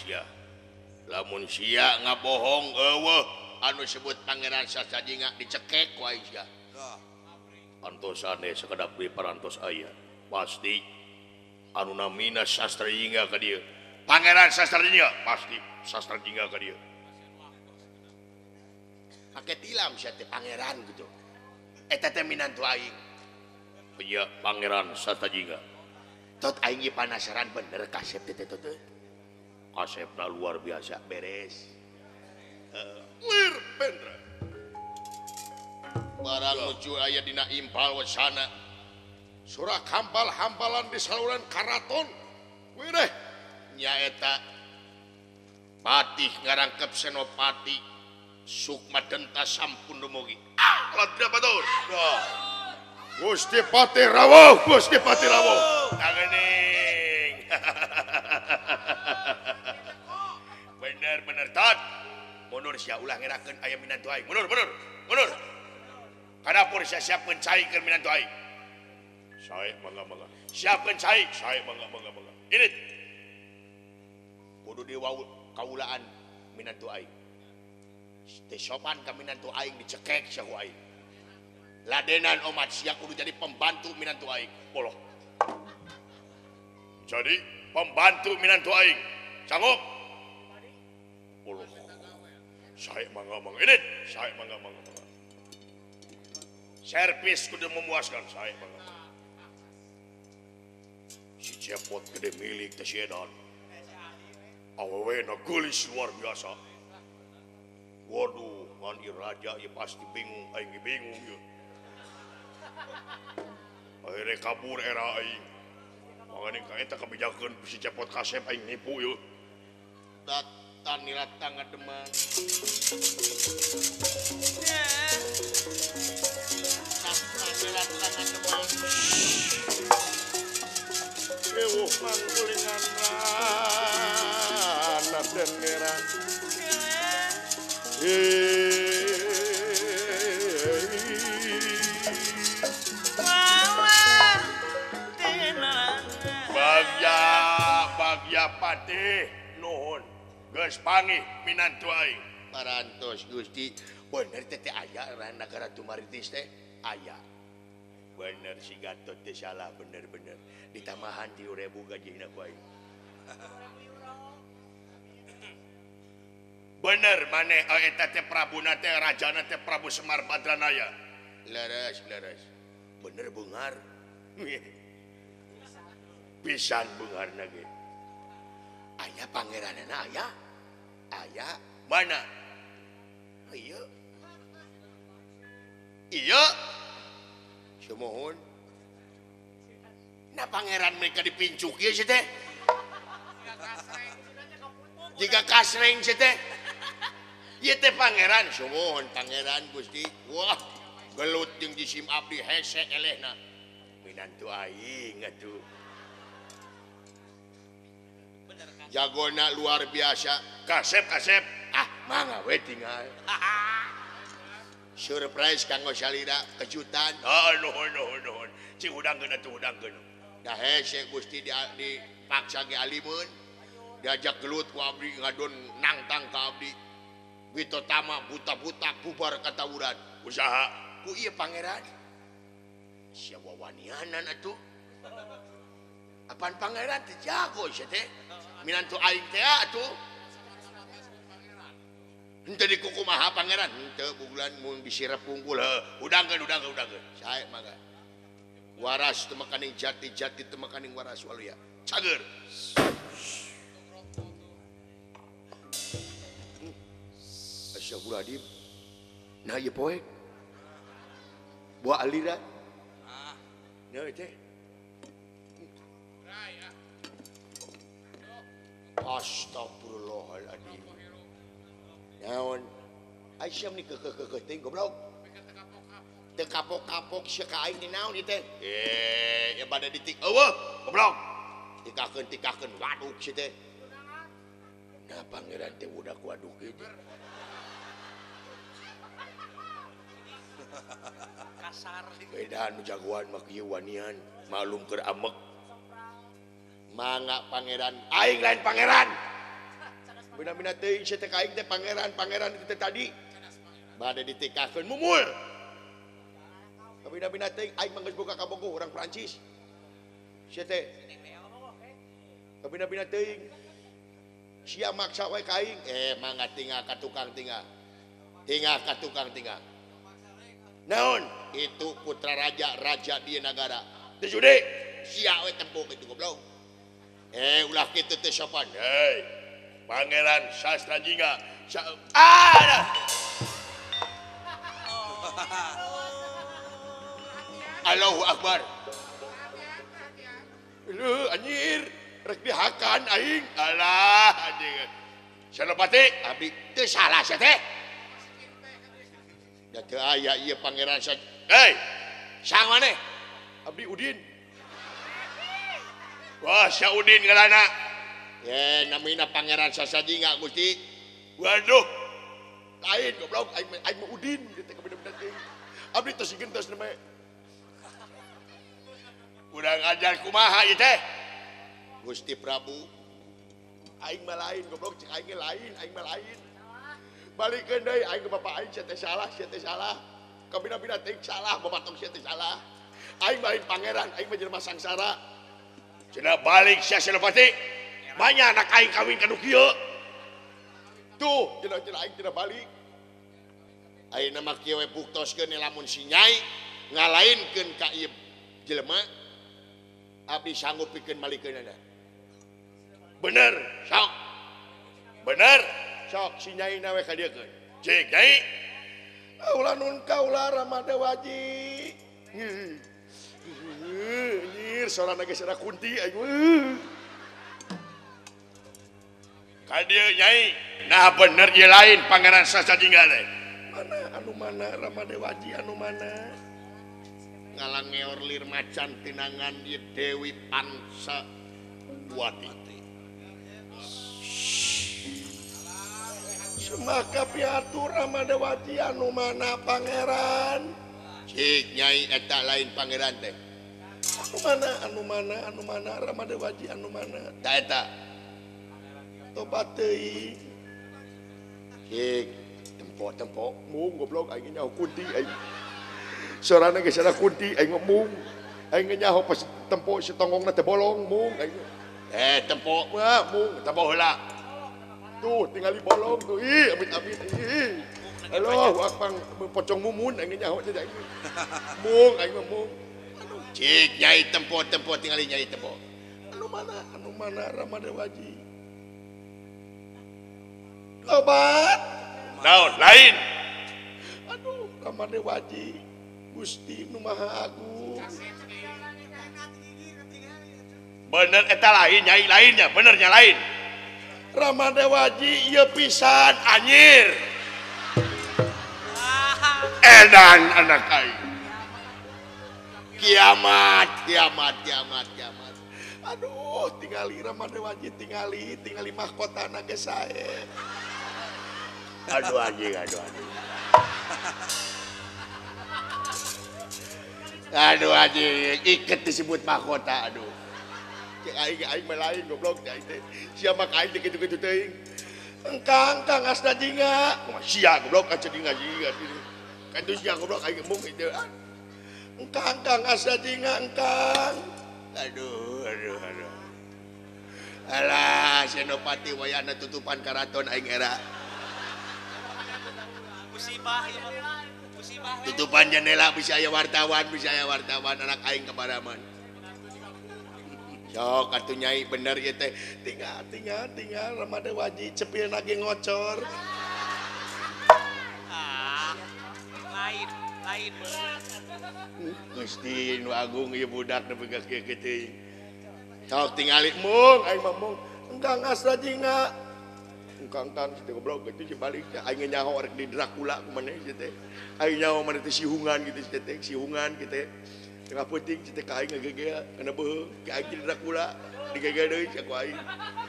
ya. Lamun sia ngabohong eueuh anu sebut Pangeran Sasajinga dicekek ku Aisyah. antosane sekedap beli parantos aya. Pasti anu namina sastra jingga ka dieu. Pangeran sastra jingga pasti sastra jingga ka dieu. Make tilam sia teh pangeran gitu. Eta teh minantu aing. Iya pangeran sastra jingga. Tot aing ge penasaran bener kasep teh teh teh. Kasepna luar biasa Beres. lir pendra. Barang lucu aya dina impal wacana. Surah hampal-hampalan di saluran karaton. Wireh Nyaeta Patih ngarangkep senopati Sukma Denta sampun dumugi. ah ladra batur. Gusti Pati Rawuh, Gusti Pati Rawuh. Tangening. Bener-bener tat. Mundur sia ulah ngerakeun aya minantu aing. Mundur, mundur, mundur. Kadapur sia siapkeun cai keur minantu aing. Sae mangga mangga. Siapkeun cai, sae mangga mangga mangga. Ini Kudu diwau kaulaan minantu aing. Teh sopan ka minantu aing dicekek sia ku aing. Ladenan omat sia kudu jadi pembantu minantu aing. poloh. Jadi pembantu minantu aing. Sanggup? Poloh. Sae mangga mangga. Ini sae mangga mangga mangga. Servis kudu memuaskan sae mangga. Si cepot gede milik teh si edan. Awewe na geulis luar biasa. Waduh, ngan ieu raja ieu pasti bingung, aing ge bingung ieu. Akhirnya kabur era aing. Mangani ka eta kabijakeun si cepot kasep aing nipu ieu. Datan nilat tangga deman. Datan nilat tangga deman. Ewuh mangkulingan rana dan ngeran. Bagja, bagja patih, nuhun. Geus pangih minantu aing. Parantos Gusti. Bener teh teh aya rana negara Tumaritis teh aya. Bener si Gatot teh salah bener-bener. Ditambahan tilu ribu gajihna ku aing. Bener maneh eta teh Prabuna teh rajana teh Prabu Semar Badranaya. Leres, leres. Bener beungar. Pisan beungarna ge. Aya pangeranana aya. Aya. Mana? Ieu. Iya. Sumohun. Nah pangeran mereka dipincuk ieu sih teh. Jika kasreng sih teh. Ieu teh pangeran, sumohun pangeran Gusti. Wah, gelut jeung jisim abdi hese elehna. Minantu aing atuh. Jagona luar biasa. Kasep kasep. Ah, mangga we tinggal. Surprise kanggo salira kejutan. Ah nuhun nuhun nuhun. Cing udangkeun atuh udangkeun. Da hese Gusti di, di paksa ge alimeun. Diajak gelut ku abdi ngadon nangtang ka abdi. Wito tama buta-buta bubar katawuran. Usaha Ku ieu pangeran. Sia wawanianan atuh. Apaan pangeran teh jago sia teh. Minantu aing teh atuh. Henteu dikukumaha pangeran. Henteu bulan mun disirep unggul. udangkeun udangkeun udangkeun. Sae mangga. Waras teu makaning jati-jati teu makaning waras waluya. Cager. Astagfirullahaladzim. Nah ieu poek. Buah aliran. Ah, Nah teh. Astagfirullahaladzim. Naon? Aisyah ni kekekekeh ting goblok. Teu kapok-kapok sia ka aing ni naon ieu teh? Eh, ya bade ditik eueuh, goblok. Tikakeun-tikakeun waduk sia teh. Nah pangeran teh budak waduk ieu. Kasar. Beda anu jagoan mah kieu wanian, maklum keur amek. Mangga pangeran. Aing lain pangeran. Bina-bina teuing sia teh kaing teh pangeran, pangeran itu teh tadi. Bade ditikakeun mumul. Bina-bina teuing aing mah geus boga kabogoh urang Prancis. Sia teh. Bina-bina teuing. Sia maksa wae kaing, eh mangga tinggal ka tukang tinggal. Tinggal ka tukang tinggal. Naon? Itu putra raja, raja di negara. Teu jude, sia we tembok itu goblok. Eh ulah kitu teh sopan. Hei. Pangeran Sastra Jingga. Ah! Allahu Akbar. Lu anjir, rek dihakan aing. Alah anjing. Senopati, Abdi teu salah sia teh. Da teu aya ieu pangeran sa. hei, Sang maneh? Abdi Udin. Wah, Sya Udin ngaranna. Ye namina pangeran Sasajinga Gusti. Waduh, Lain goblok aing mah- aing mah Udin gitu ka bener-bener teuing. Abdi tos gentos nama. urang ajar kumaha ieu teh? Gusti Prabu. Aing mah lain goblok cek aing ge lain, aing mah lain. Balikeun deui aing ke bapak aing sia teh salah, sia teh salah. Ka bina-bina teuing salah, babatok sia teh salah. Aing mah lain pangeran, aing mah jelema sangsara. Cenah balik sia Senopati. Banyak anak aing kawin kanu kieu. Tuh, cenah-cenah aing cenah balik. Ayeuna mah kieu we buktoskeun lamun si Nyai ngalainkeun ka ieu jelema. Abdi sanggup pikeun balikeunana. Bener, Sok, bener. sok si Nyai na we ka dieu keun. Cik Nyai, Ulah nun kaula Ramadewaji. Nyir, sorana geus ada kunti aing. ka dieu Nyai. Nah bener ieu lain Pangeran Sasajingga teh. Mana anu mana Ramadewaji anu mana? Ngalang ngeor lir macan tinangan ieu Dewi Pansa Wati. Semaka piatur Ramadewaji anu mana pangeran? Cik Nyai eta lain pangeran teh. Anu mana anu mana anu mana Ramadewaji anu mana? Ta eta. Tobat teuing. Cik tempo-tempo mung goblok aing nyaho kunti aing. Sorana geus ada kunti aing mah mung. Aing nyaho pas tempo si tonggongna teh bolong mung aing. Eh tempo mah mung tempo heula. Tuh tinggali bolong tuh. Ih amit-amit ih. Halo akpang pocong mumun aing nyaho teh aing. Mung aing mah mung. Cik Nyai tempo-tempo tinggali Nyai tempo. Anu mana anu mana Ramadewaji? Obat. Naon lain. Aduh, Ramadewaji Gusti Nu Maha Agung. Bener eta lain Nyai lainnya, benernya lain. Ramadewaji ieu pisan anyir. Edan anak aing. Kiamat, kiamat, kiamat, kiamat. Aduh, tingali Ramadewaji tingali, tingali mahkotana ge sae. Aduh anjing, aduh anjing. Aduh anjing, iket disebut mahkota aduh. Cek aing aing mah lain goblok cek aing teh. Sia mah aing teh kitu-kitu teuing. Engkang kang asna jinga. Kumaha sia goblok aja jinga jinga. Kan tu sia goblok aing mung itu. Engkang kang asna jinga engkang. Aduh, aduh, aduh. Alah, Senopati wayana tutupan karaton aing era. Musibah ya Pak. Musibah. Tutupan jendela bisa aya wartawan, bisa aya wartawan anak aing kepadaman. Sok atuh Nyai bener ieu teh. Tinggal tinggal tinggal Ramadewaji cepil lagi ngocor. Ah. Lain, lain. Gusti Nu Agung ieu budak nu begas kieu teuing. Sok tingali mung aing mah mung. Engkang asra jinga. Engkang kang kitu goblok kitu sebaliknya aing nyaho rek di Dracula kumaneh ieu teh. Aing nyaho maneh teh sihungan gitu teh sihungan kitu. Tengah penting kita ka aing ngegege kana beuheung ka aing di Dracula digege deui ka ku aing.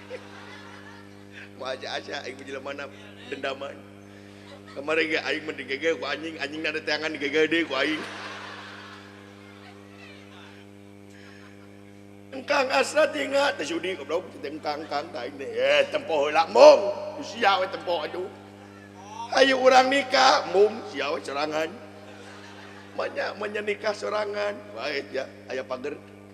Moal aja asa aing menjelemana dendaman. Kamari ge aing mah digege ku anjing, anjing ada tangan digege deui ku aing. Kang asa tinggal teh sudi goblok tengkang kang kain deh eh tempo heula mung sia we tempo aduh ayo urang nikah mung sia we sorangan banyak menyenikah sorangan baik ya aya pager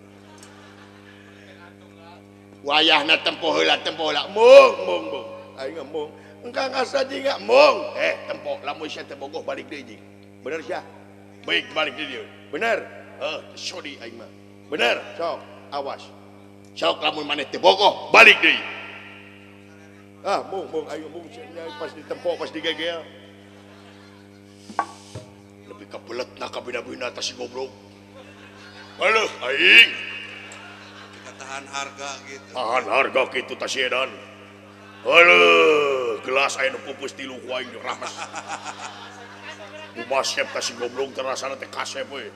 wayahna tempo heula tempo heula mung mung mung aing mung engkang asa jingga mung eh tempo lamun sia teh bogoh balik deui jeung bener sia baik balik deui dia bener heuh sodi aing mah bener sok awas sok lamun maneh teh bogoh balik deui ah mung mung ayo mung sia pas ditempo pas digegel lebih kebelet na kabina-bina tas si goblok heuh aing Tahan harga gitu. tahan harga kitu tas edan heuh gelas aya nu pupus tilu ku aing rames kumaha sep tas si goblok terasana teh kasep we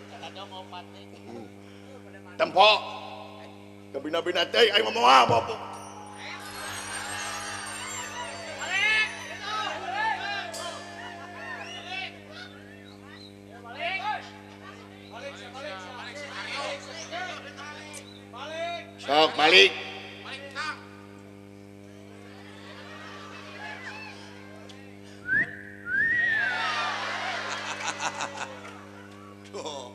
tempo kabina-bina teh aing mah moal bapak sok balik Tuh.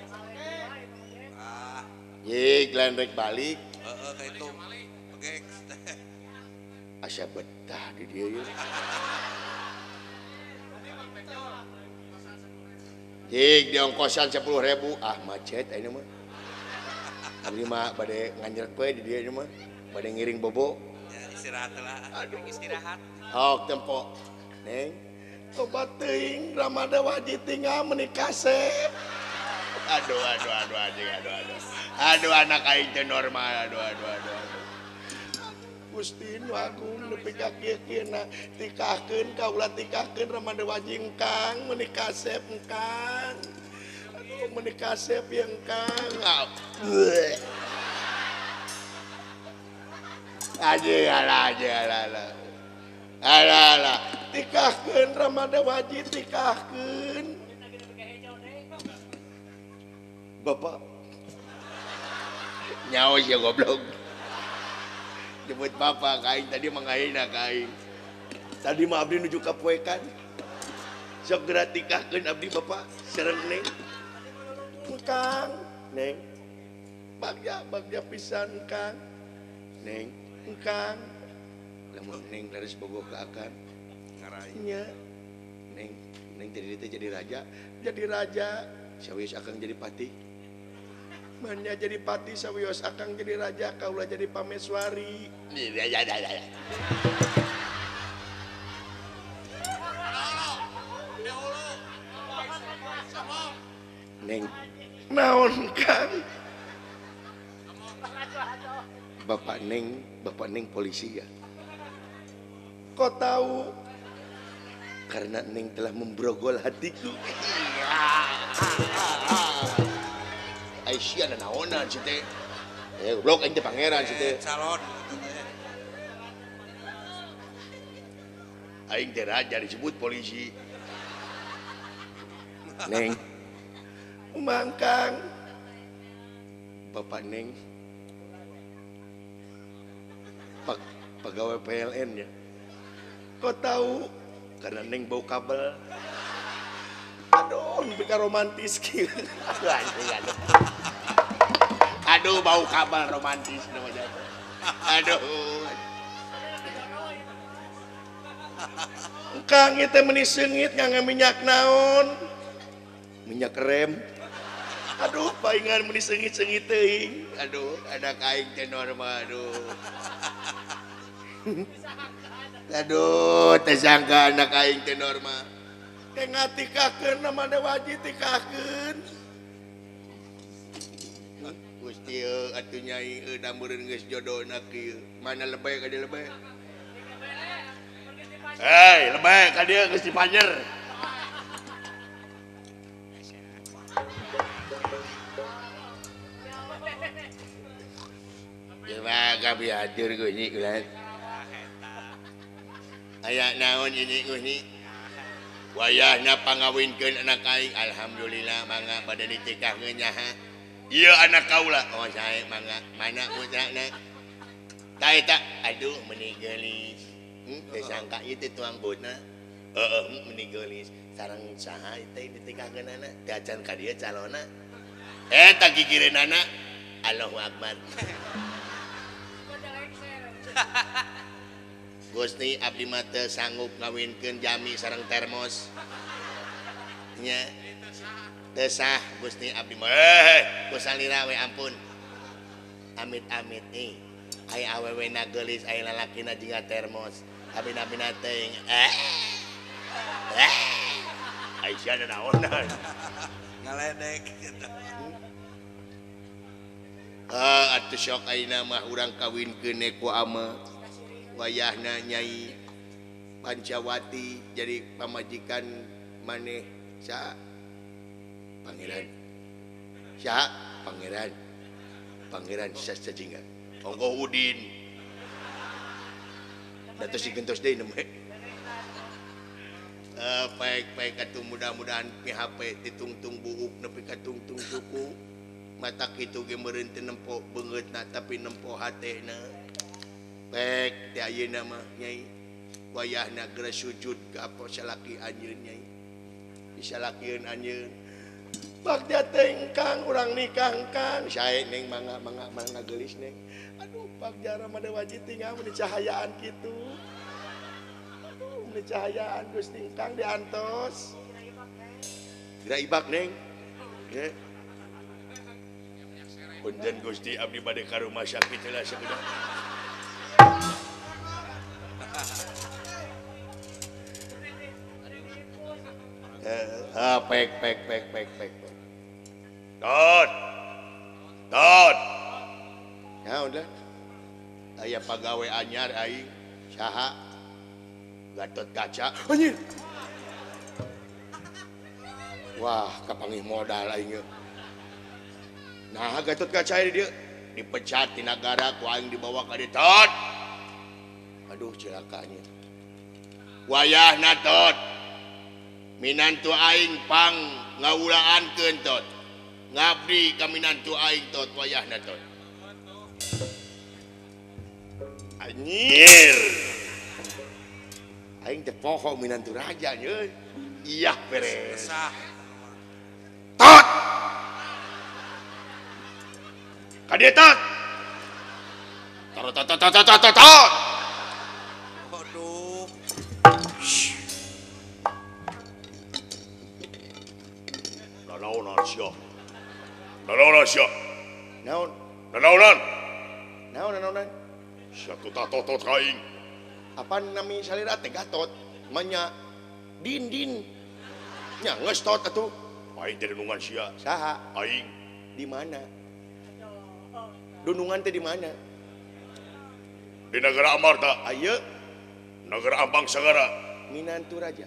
Ah, Jik lain rek balik heeh kayak itu. Oke. asa betah di dia yeuh Jik di ongkosan sepuluh ribu ah macet ini mah abdi mah bade nganjrek we di dia ini mah bade ngiring bobo Ya istirahat lah. Aduh istirahat. hok tempo neng tobat teuing Ramada wajib tinggal menikah sep aduh aduh aduh aduh aduh aduh aduh anak aing teh normal aduh aduh aduh aduh Gusti nu agung nepi ka kieu-kieuna tikahkeun kaula tikahkeun Ramada wajib Kang menikah sep Kang aduh menikah sep yang Kang Ah, bleh. aja alah aja alah alah alah alah tikahkeun Ramada wajib tikahkeun Bapak nyawa sih goblok jemput bapak kain tadi mengaina kain tadi mah abdi nuju kapoekan sok geura tikahkeun abdi Bapak sareng Neng Kang Neng bagja bagja pisan Kang Neng Kang lamun neng laris bogoh ke akan Ngarai. nya neng neng jadi teh jadi raja jadi raja sawius akang jadi patih mannya jadi pati sawios akang jadi raja kaula jadi pameswari ya ya ya ya neng naon Kang bapak neng bapak neng polisi ya kok tahu karena neng telah membrogol hatiku Aisyah dan naonan sih teh eh goblok aing teh pangeran sih teh Calon gitu teh. aing teh raja disebut polisi neng Mang Kang bapak neng Pak pegawai P L N ya kok tahu karena neng bau kabel aduh nepi ka romantis kieu aduh anjing aduh aduh bau kabel romantis namanya aduh Kang ieu teh meuni seungit ngangge minyak naon minyak rem aduh paingan meuni seungit-seungit teuing aduh anak aing teh normal aduh aduh teh sangka anak aing teh normal teh ngatikahkeun Ramada wajib tikahkeun Gusti euy atuh nyai euy dameureun geus jodohna kieu mana lebay ka dieu lebay hei lebay ka dieu geus dipanjer Gimana kabi hadir gue ni ulat. Aya naon ini gue wayahna pangawinkeun anak aing alhamdulillah mangga bade ditikahkeun nya ha. iya anak kaula oh saya mangga mana putrana ta eta aduh meuni geulis hmm teu sangka ieu teh tuang botna heeh meuni geulis sareng saha teh ditinggalkeunana teh acan ka dieu calona eta gigireunana Allahu Akbar Gusti abdi mah teu sanggup ngawinkeun jami sareng termos nya teu sah Gusti abdi mah eh kusalira we ampun amit-amit nih aya awewena geulis aya lalakina jiga termos abina-bina teuing eh eh Aisyah ada naonan Ngaledek gitu. ah atuh sok ayeuna mah urang kawinkeun ku ama wayahna Nyai Pancawati jadi pamajikan maneh sa pangeran sa pangeran pangeran sasajinga ongko Udin datos si gentos deui nembe eh baik-baik atuh mudah-mudahan P H P ditungtung buuk nepi ka tungtung suku mata kitu ge meureun teu nempo beungeutna tapi nempo hatena baik ti ayeuna mah Nyai wayahna geura sujud ka apa salaki anjeun Nyai bisa lakieun anjeun bagja teh Kang urang nikah Kang sae neng mangga mangga mangga geulis neng aduh bagja mah wajib tinggal mun cahayaan kitu aduh mun cahayaan Gusti Kang diantos geura ibak neng ye punten Gusti abdi bade ka rumah sakit heula sakuda ah pek pek pek pek pek Tot Tot ya udah aya pagawe anyar aing saha Gatot Kaca anjir wah kapangih modal aing nah Gatot Kaca dia dipecat di negara ku aing dibawa ka dieu Tot aduh cilakanya wayahna Tot minantu aing pang ngawulaankeun Tot ngabdi ka minantu aing Tot wayahna Tot anjir aing teh poho minantu raja nya iya beres Sah. Tot ka dieu Tot tot tot tot tot tot tot Waduh. Nanaonan sia. Nanaonan sia. naon Nanaonan. naon naon Sia tu tatot ka aing. apa nami salira teh Gatot manya din din nya geus Tot atuh Aing teh denungan sia. saha Aing di mana dunungan teh di mana di negara Amarta, ayeuna negara Ambang Sagara. minantu raja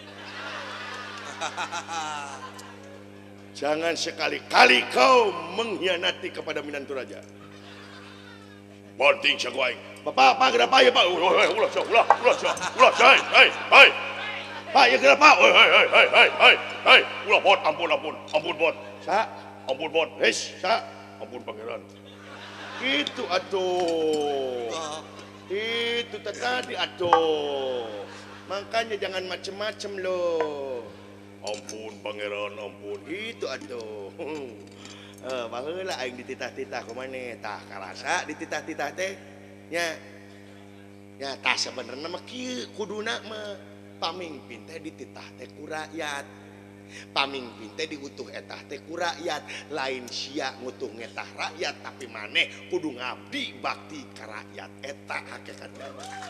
jangan sekali-kali kau mengkhianati kepada minantu raja Banting sia ku aing. bapak apa kenapa ya pak Ulah ulah sia, ulah ulah sia. Ulah sia. Hei, hei. pak ya kenapa Hei, hei, hei, hei, hei, hei. Hei, ulah bot, ampun, ampun. Ampun bot. sa Ampun bot. wes sa Ampun pangeran. itu atuh itu tadi atuh makanya jangan macem-macem loh Ampun pangeran, ampun. itu atuh eh baheula aing dititah-titah ku maneh tah karasa dititah-titah teh nya nya tah sabenerna mah kieu kuduna mah pamimpin teh dititah teh ku rakyat pamimpin teh diutuh etah teh ku rakyat lain sia ngutuh ngetah rakyat tapi maneh kudu ngabdi bakti ka rakyat eta hakikatna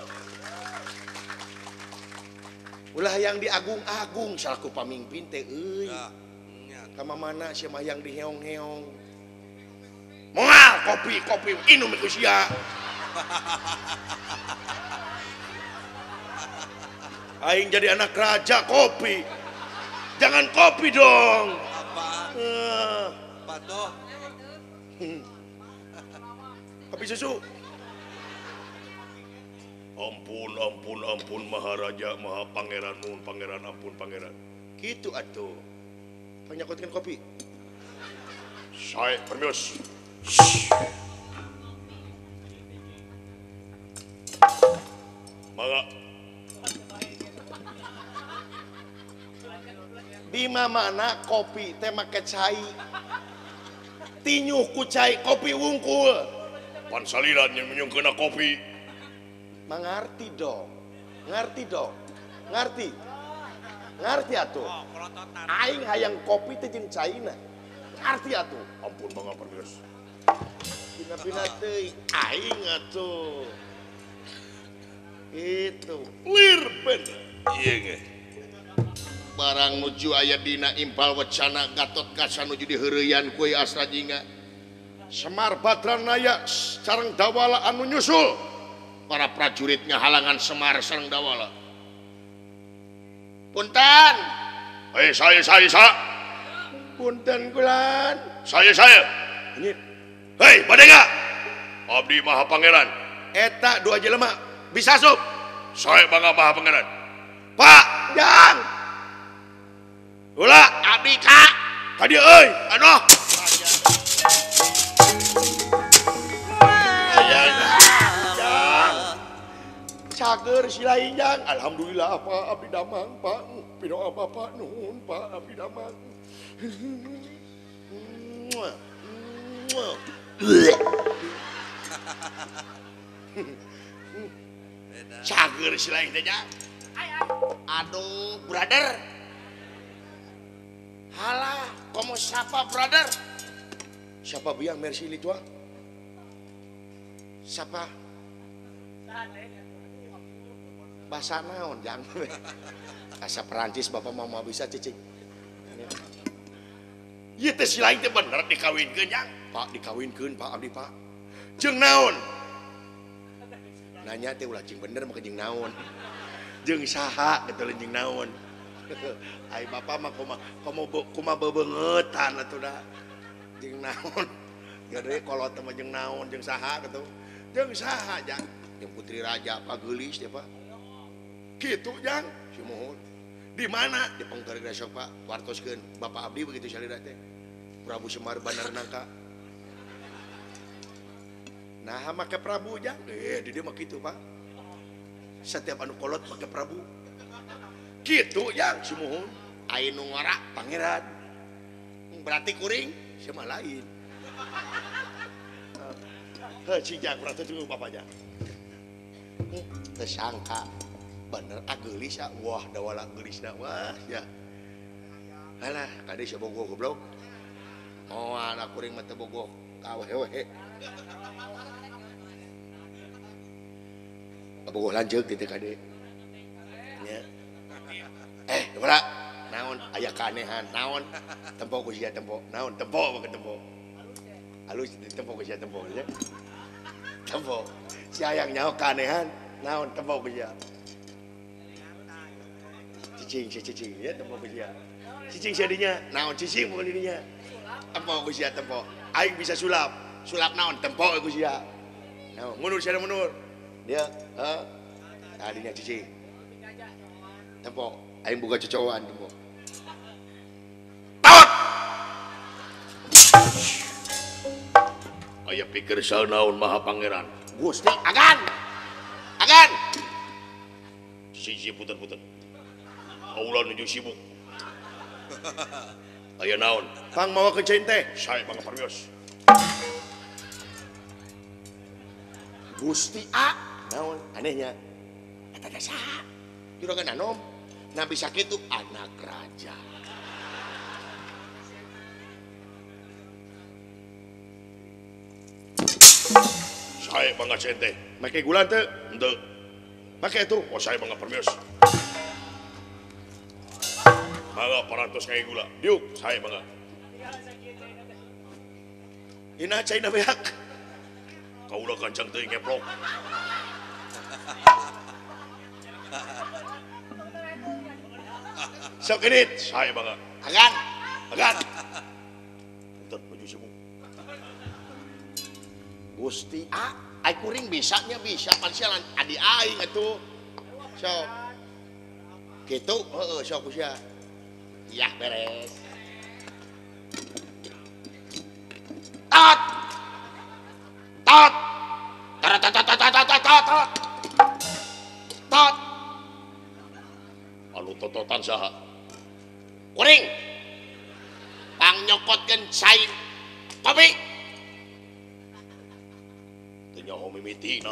ulah yang diagung-agung salaku pamimpin teh euy kama mana sia mah yang diheong-heong moal kopi kopi inum ku sia aing jadi anak raja kopi jangan kopi dong Apa? eh, Apa tuh? kopi susu Ampun, ampun, ampun Maharaja, Maha Pangeran, Nuhun Pangeran, ampun Pangeran. gitu atuh penyakutkan kopi Saya permios. Mangga. Di mana kopi teh make cai. Tinyuh ku cai kopi wungkul. Pan saliran yang menyungkeuna kopi. Mengerti dong. Ngerti dong. Ngerti. Ngerti atuh. Oh, pelototan. Aing hayang kopi teh jeung caina. Ngerti atuh. Ampun mangga permios. Pina-pina teuing aing atuh. Itu. Lir bener. Iya ge. Barang nuju aya dina impal wacana Gatot Kaca nuju diheureuyan ku Asra Jingga. Semar Badranaya sareng Dawala anu nyusul. Para prajurit ngahalangan Semar sareng Dawala. Punten. Hei saya saya saya. Punten kulan. Saya saya. Ini Hei Badenga. Abdi Maha Pangeran. eta dua jelema bisa sup. Saya bangga Maha Pangeran. Pak, jang. Ulah Abdi Kak. tadi euy. Aduh. Cager silain jang. Alhamdulillah Pak abdi damang Pak. Pinoa Bapak nuhun Pak abdi damang. Muah, muah. Cager silain teh Jang. Aduh, brother. Halah, komo siapa brother? Siapa biang Mercy Litua? Siapa? Bahasa naon jang? Bahasa Perancis Bapak Mama bisa cicing. Ieu teh si lain teh bener dikawinkeun Jang. Pak dikawinkeun Pak abdi Pak. Jeung naon? Nanya teh ulah jeung bener mah jeung naon. Jeung saha gitu jeung naon. Ai Bapak mah kumaha kumaha kumaha bebeungetan atuh da. Jeung naon. Gede kolot mah jeung naon jeung saha gitu. Jeung saha jang? Jeung Putri Raja Pak Geulis teh Pak. Kitu jang. Simohon. Di mana? Di Pengker Gresok Pak. Wartoskeun Bapak abdi begitu salira teh. Prabu Semar Bandar Nangka. Nah, make Prabu jang. Eh, di dia mah kitu Pak. Setiap anu kolot make Prabu. Kitu jang simohon. Aing nu ngora Pangeran. berarti kuring. Sama lain. Heh, si jang kurang teu Bapak jang. Teu sangka bener ageulis ya. Wah, dawala geulisna wah ya. Alah, kade si bogoh goblok. Oh, anak kuring mah teu bogoh ka awewe. Bogoh lanceuk kitu kade. Nya. Eh, dawala naon aya kanehan naon tempo ku sia tempo naon tempo make tempo halus tempo ku sia tempo ya tempo si hayang nyaho kanehan naon tempo ku sia cicing si cicing ya tempo ku sia cicing sia dinya naon cicing bukan dirinya tempo ku sia tempo aing bisa sulap sulap naon tempo ku sia naon mundur sia mundur dia heeh tadinya cicing tempo aing buka cocokan tempo Aya pikir saeunaun Maha Pangeran. Gusti agan. Agan. Siji puter-puter. Aula nuju sibuk. Aya naon? Pang mawa ke ceun teh Saya bangga permios. Gusti A naon anehnya eta teh saha juragan anom nabi sakitu anak raja. Saya bangga cente. Make gula teu Henteu. make atuh Oh saya bangga permios. Mangga parantos kayak gula. Diuk, saya bangga. ina caina beak Kaulah kancang teuing ngeplok. sok genit Saya bangga. Agan. Agan. Punten nuju sibuk. Gusti A, ai kuring bisanya bisa pansialan adi aing atuh. sok kitu heeh sok sia Iya beres. tot tot tot tot tot tot tot tot anu tototan saha kuring pang nyokotkeun cai kopi teu nyaho mimitina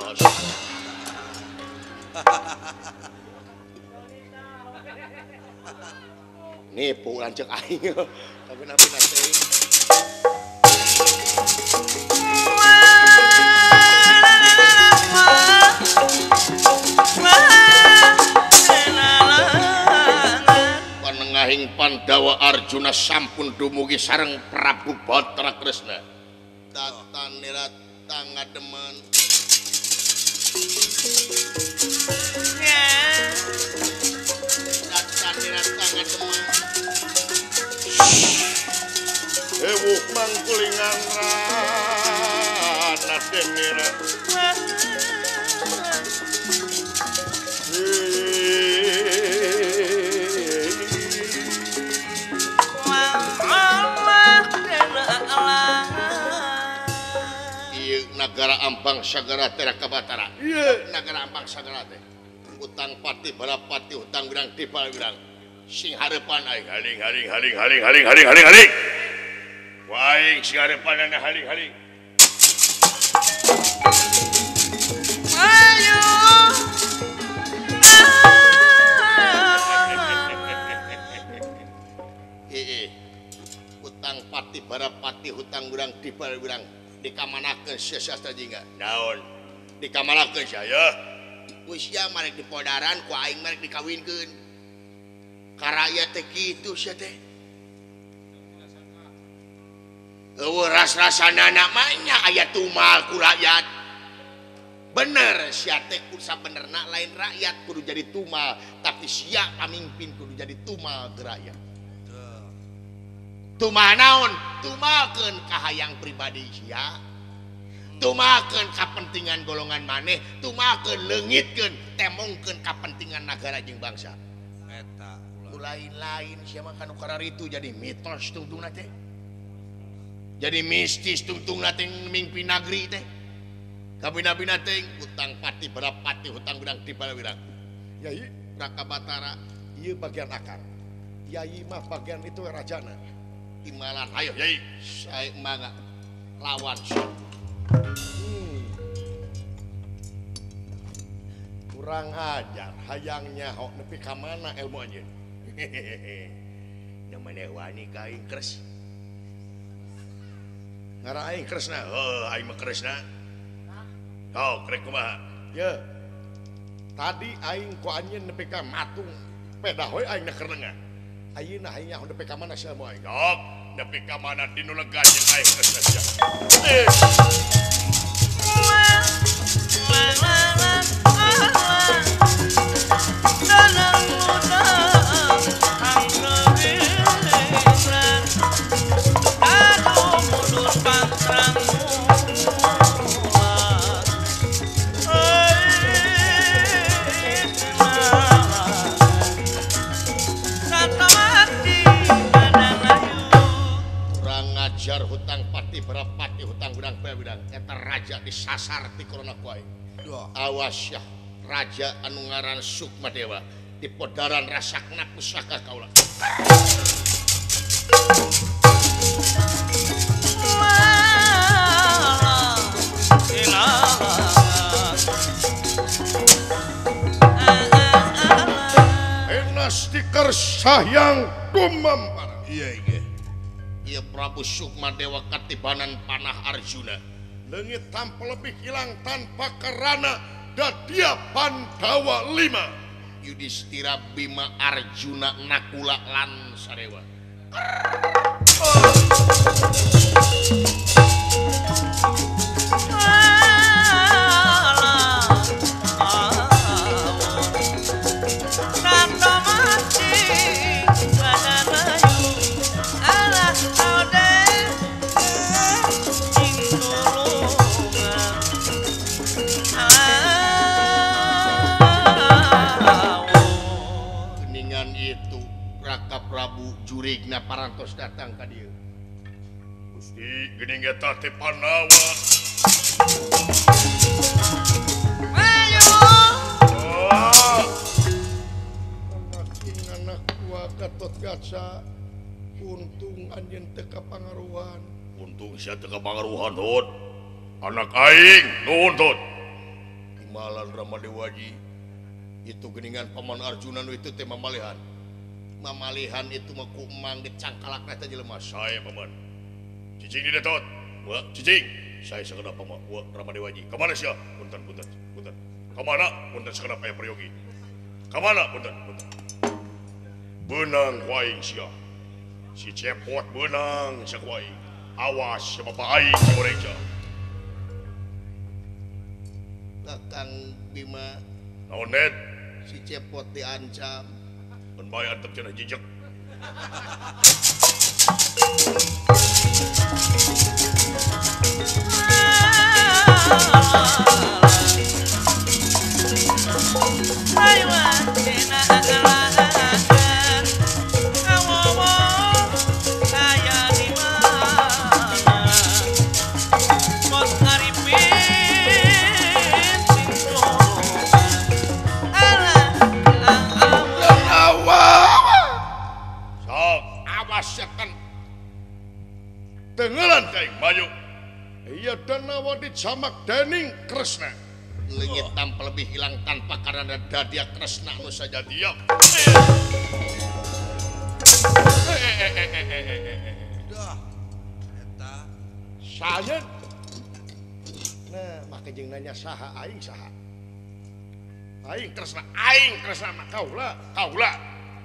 nipu lanceuk aing tapi nabi teuing panengahing Pandawa Arjuna sampun dumugi sareng Prabu Batra Kresna tatan nirat tangademen tatan nirat tangademen ewuh mangkulingan rana denira ieu nagara Ampang Sagara Teraka Batara iya nagara Ampang Sagara teh utang pati balapati utang birang tipal birang sing hareupan aing haling haling haling haling haling haling haling haling waing sing harepanana haling haling Ayo. heeh utang pati balapati hutang birang tipal birang dikamanakeun sia-sia jingga naon dikamanakeun sia saya usia marek dipodaran ku aing marek dikawinkeun ka rakyat teh kitu sia teh eueuh ras-rasana namanya aya tumal ku rakyat bener sia teh kudu sabenerna lain rakyat kudu jadi tumal tapi sia pamimpin kudu jadi tumal ke rakyat tumal naon tumalkeun kahayang pribadi sia tumalkeun kapentingan golongan maneh tumalkeun leungitkeun temongkeun kapentingan negara jeung bangsa Eta nu lain-lain sia mah kanu kararitu jadi mitos tungtungna teh jadi mistis tungtungna teh mimpi nagri teh kabina-bina teh utang pati berapati hutang birang tipal birang yai Raka Batara ieu bagian akar yai mah bagian itu rajana imalan ayo yai saya mangga lawan hmm. kurang ajar hayangnya hok nepi ka mana ilmu anjeun namanya wani ka aing kres ngara aing kresna oh aing mah Kresna oh krek kumaha ya tadi aing ku anjeun nepi ka matung pedah we aing keur nengah ayeuna aing nya nepi ka mana sia moal aing sok nepi ka mana dinu lega jeung aing Kresna sia eh ngajar hutang pati berapati hutang gudang bidang eta raja disasar ti korona ku aing awas ya raja anu ngaran Sukmadewa di podaran rasakna pusaka kaula enas dikersayang dumampara iya iya iya Prabu Sukmadewa katibanan panah Arjuna leungit tampil lebih hilang tanpa kerana dan dia Pandawa lima Yudhistira Bima Arjuna Nakula lan Sarewa Raka Prabu Jurigna parantos datang ka dieu Gusti geuning eta teh Pandawa Ayo. Ah. Anak anak gua Gatot Kaca. Untung anjeun teu kapangaruhan. Untung sia teu kapangaruhan, Hud. Anak aing nuhun, Hud. Imalan Ramadewaji. Itu geningan paman Arjuna nu itu teh mamalihan. Mamalihan itu mah ku emang dicangkalak teh jelema saya paman. Cicing di Datot. Wah, cicing. Saya sekedap paman. Wah, Ramadewaji. Ka mana sia? Punten, punten, punten. Ka mana? Punten sekedap aya Prayogi. Ka mana? Punten, punten. Benang waing sia. Si cepot benang sia ku aing. Awas si bapak aing si goreng sia. Kakang Bima Naon net? si cepot diancam. Mun bae antep cenah jijek. Ayo dina akalakan. Awowo saya di mana? Bos Arifin Sindoro. Alah, Sok, Awas setan. tenggelan kaing maju. Iya danawa dijamak dening Kresna. Leungit tampil lebih hilang tanpa karena dadia Kresna nu saja Diam. Dah. Eta. Saya. Nah, maka jeung nanya saha aing saha. Aing Kresna, aing Kresna mah kaula, kaula.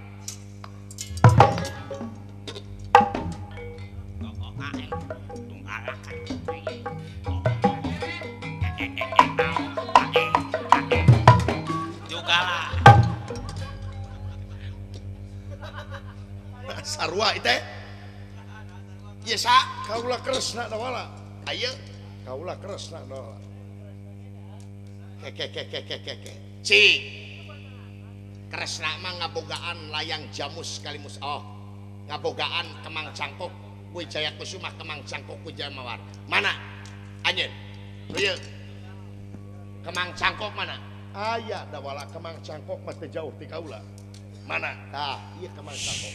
juga lah. sarua itu iya sa Kaula Kresna dawala. ayo Kaula Kresna dawala. keke keke keke keke si Kresna mah ngabogaan layang jamus sekaligus oh ngabogaan kemang cangkok Wijaya Kusuma kemang cangkok Wijaya Mawar mana anjeun ieu kemang cangkok mana Aya dawala kemang cangkok mah teu jauh ti kaula. mana Tah, ieu kemang cangkok.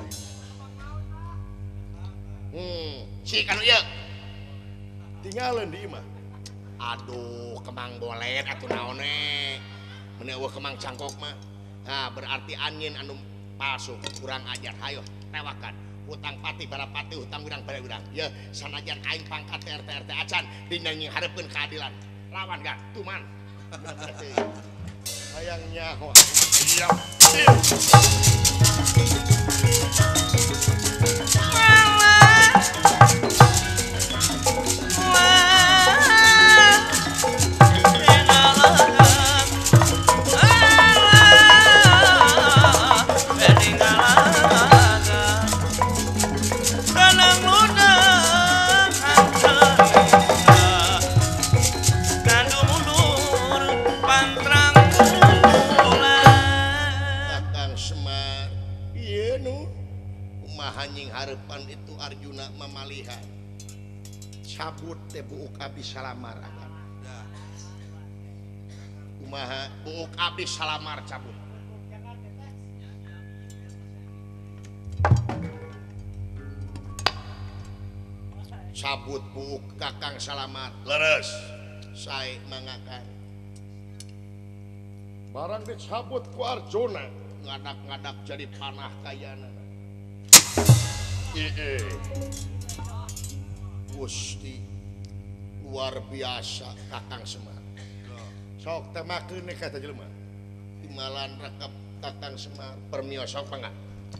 hmm si kanu ieu Tinggalin di imah. aduh kemang bolet atuh naone mun eueuh kemang cangkok mah nah berarti angin anu palsu kurang ajar hayo tewakan hutang pati balapati hutang urang bala urang ya sanajan aing pangkat R T R T acan dina ngarepkeun keadilan lawan gak tuman Hayang nyaho. iya Hanying harapan itu Arjuna memalihan cabut teh buuk abdi salamar akan kumaha buuk abdi salamar cabut cabut buuk kakang salamar Leres. saya mangakan Barang dicabut ku Arjuna. ngadak-ngadak jadi panah kayana Iye. Gusti luar biasa Kakang Semar Sok temakeun kata jelema. Timalan rekep Kakang Semar permios sok pangga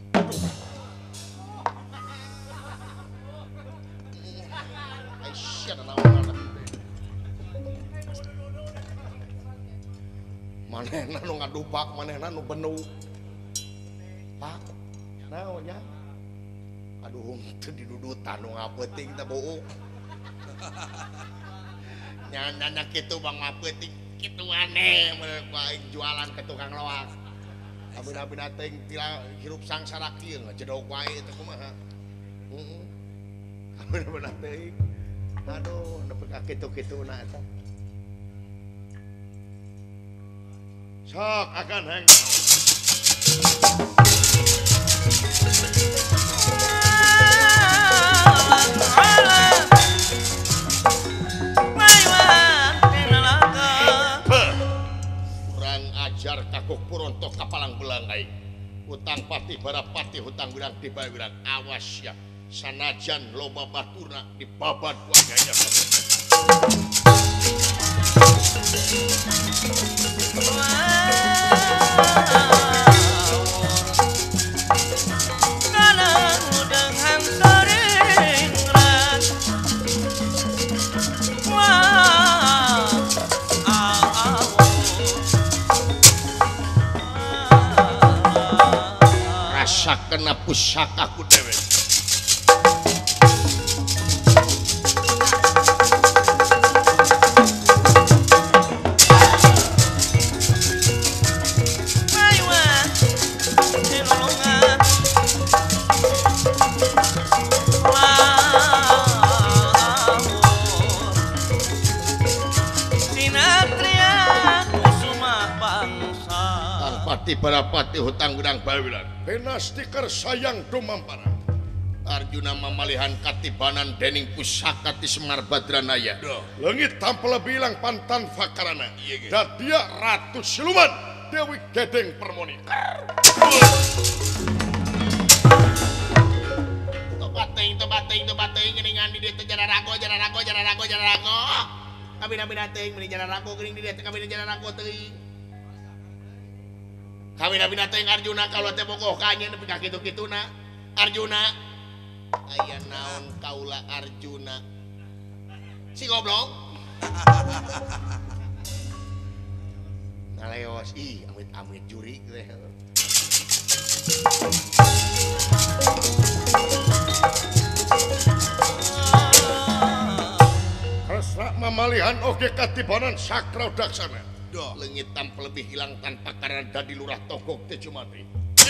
Aisyah naon manehna nu ngadupak manehna nu benu Pak naonnya aduh teu didudutan nu ngapeuting teh buuk nyana kitu bang ngapeuting kitu aneh mereka aing jualan ke tukang loak abina-abina teh tila hirup sangsara kieu ngajedog wae teh kumaha heeh abina-abina teh Aduh, nepi ka kitu-kituna eta. Sok akan hang. Kurang ajar kakuk puronto kapalang belang aing. Hutang pati barapati hutang birang di birang awas ya. Sanajan loba baturna dibabad ku aganya. Rasa kena pusakaku dewe. Pati barapati hutang gudang bawilan Penastiker sayang dumampara. Arjuna mamalihan katibanan dening pusaka ti Semar Badranaya. Leungit tampil bilang pantan fakarana. Dan dia ratu siluman Dewi Gedeng Permoni. Tobating tobating tobating geuningan di dieu teh jararago jararago jararago jararago. Kabina-bina teuing meuni jararago geuning di dieu teh kabina jararago teuing. Kabina-bina teuing Arjuna kalau teh bogoh ka anjeun nepi ka kitu-kituna. Arjuna aya naon kaula Arjuna. Si goblok. Ngaleos ih amit-amit juri teh. Resrak mamalihan oge katibanan sakra daksana. Leungit tampil lebih hilang tanpa karena dadi lurah togok teh cumati.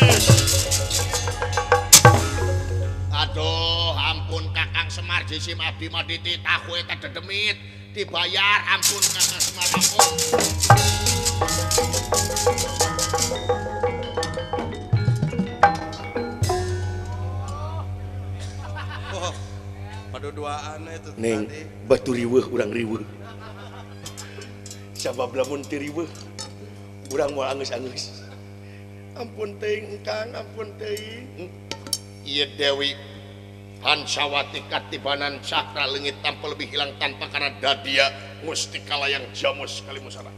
Aduh, ampun Kakang Semar jisim abdi mah dititahu eta dedemit dibayar ampun Kakang Semar ampun. Oh, paduduaan itu Neng, tadi. batu riweuh urang riweuh. Sabab lamun teu riweuh urang moal angeus-angeus. Ampun teuing Kang, ampun teuing. Ieu Dewi Pancawati katibanan sakra leungit tampil lebih hilang tanpa karena dadia mustika layang jamus kali musara.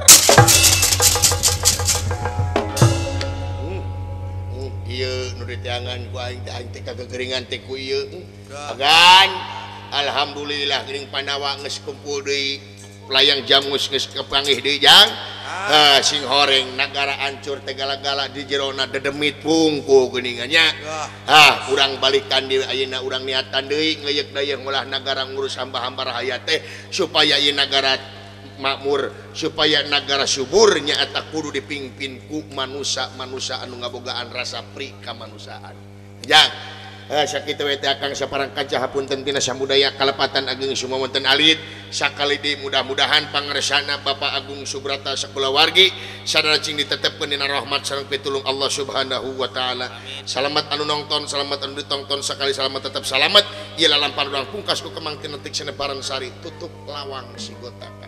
Hmm. Hmm. Ieu nu diteangan ku aing teh aing teh kagegeringan teh ku ieu. Agan alhamdulillah geuning Pandawa geus kumpul deui. Layang jamus geus kepanggih deui jang. Ah, sing horeng nagara ancur teh gala-gala di jerona dedemit pungku geuningannya. Ah, urang balikan di ayeuna urang niatan deui ngeuyeuk dayeuh ngolah nagara ngurus hamba-hamba rahaya teh supaya ieu nagara makmur, supaya nagara subur nya eta kudu dipingpin ku manusia-manusia anu ngabogaan rasa pri kamanusiaan. Jang Eh, sakitu we teh Kang saparang kancah hapunten tina samudaya kalepatan ageng sumawanten alit sakali di mudah-mudahan pangresana Bapak Agung Subrata sakulawargi sadaya cing ditetepkeun dina rahmat sareng pitulung Allah Subhanahu wa taala. Salamet anu nongton, salamet anu ditongton sakali salamet tetep salamet. Ieu lalampan urang pungkas ku kemangkin netik sanebaran sari tutup lawang sigotaka.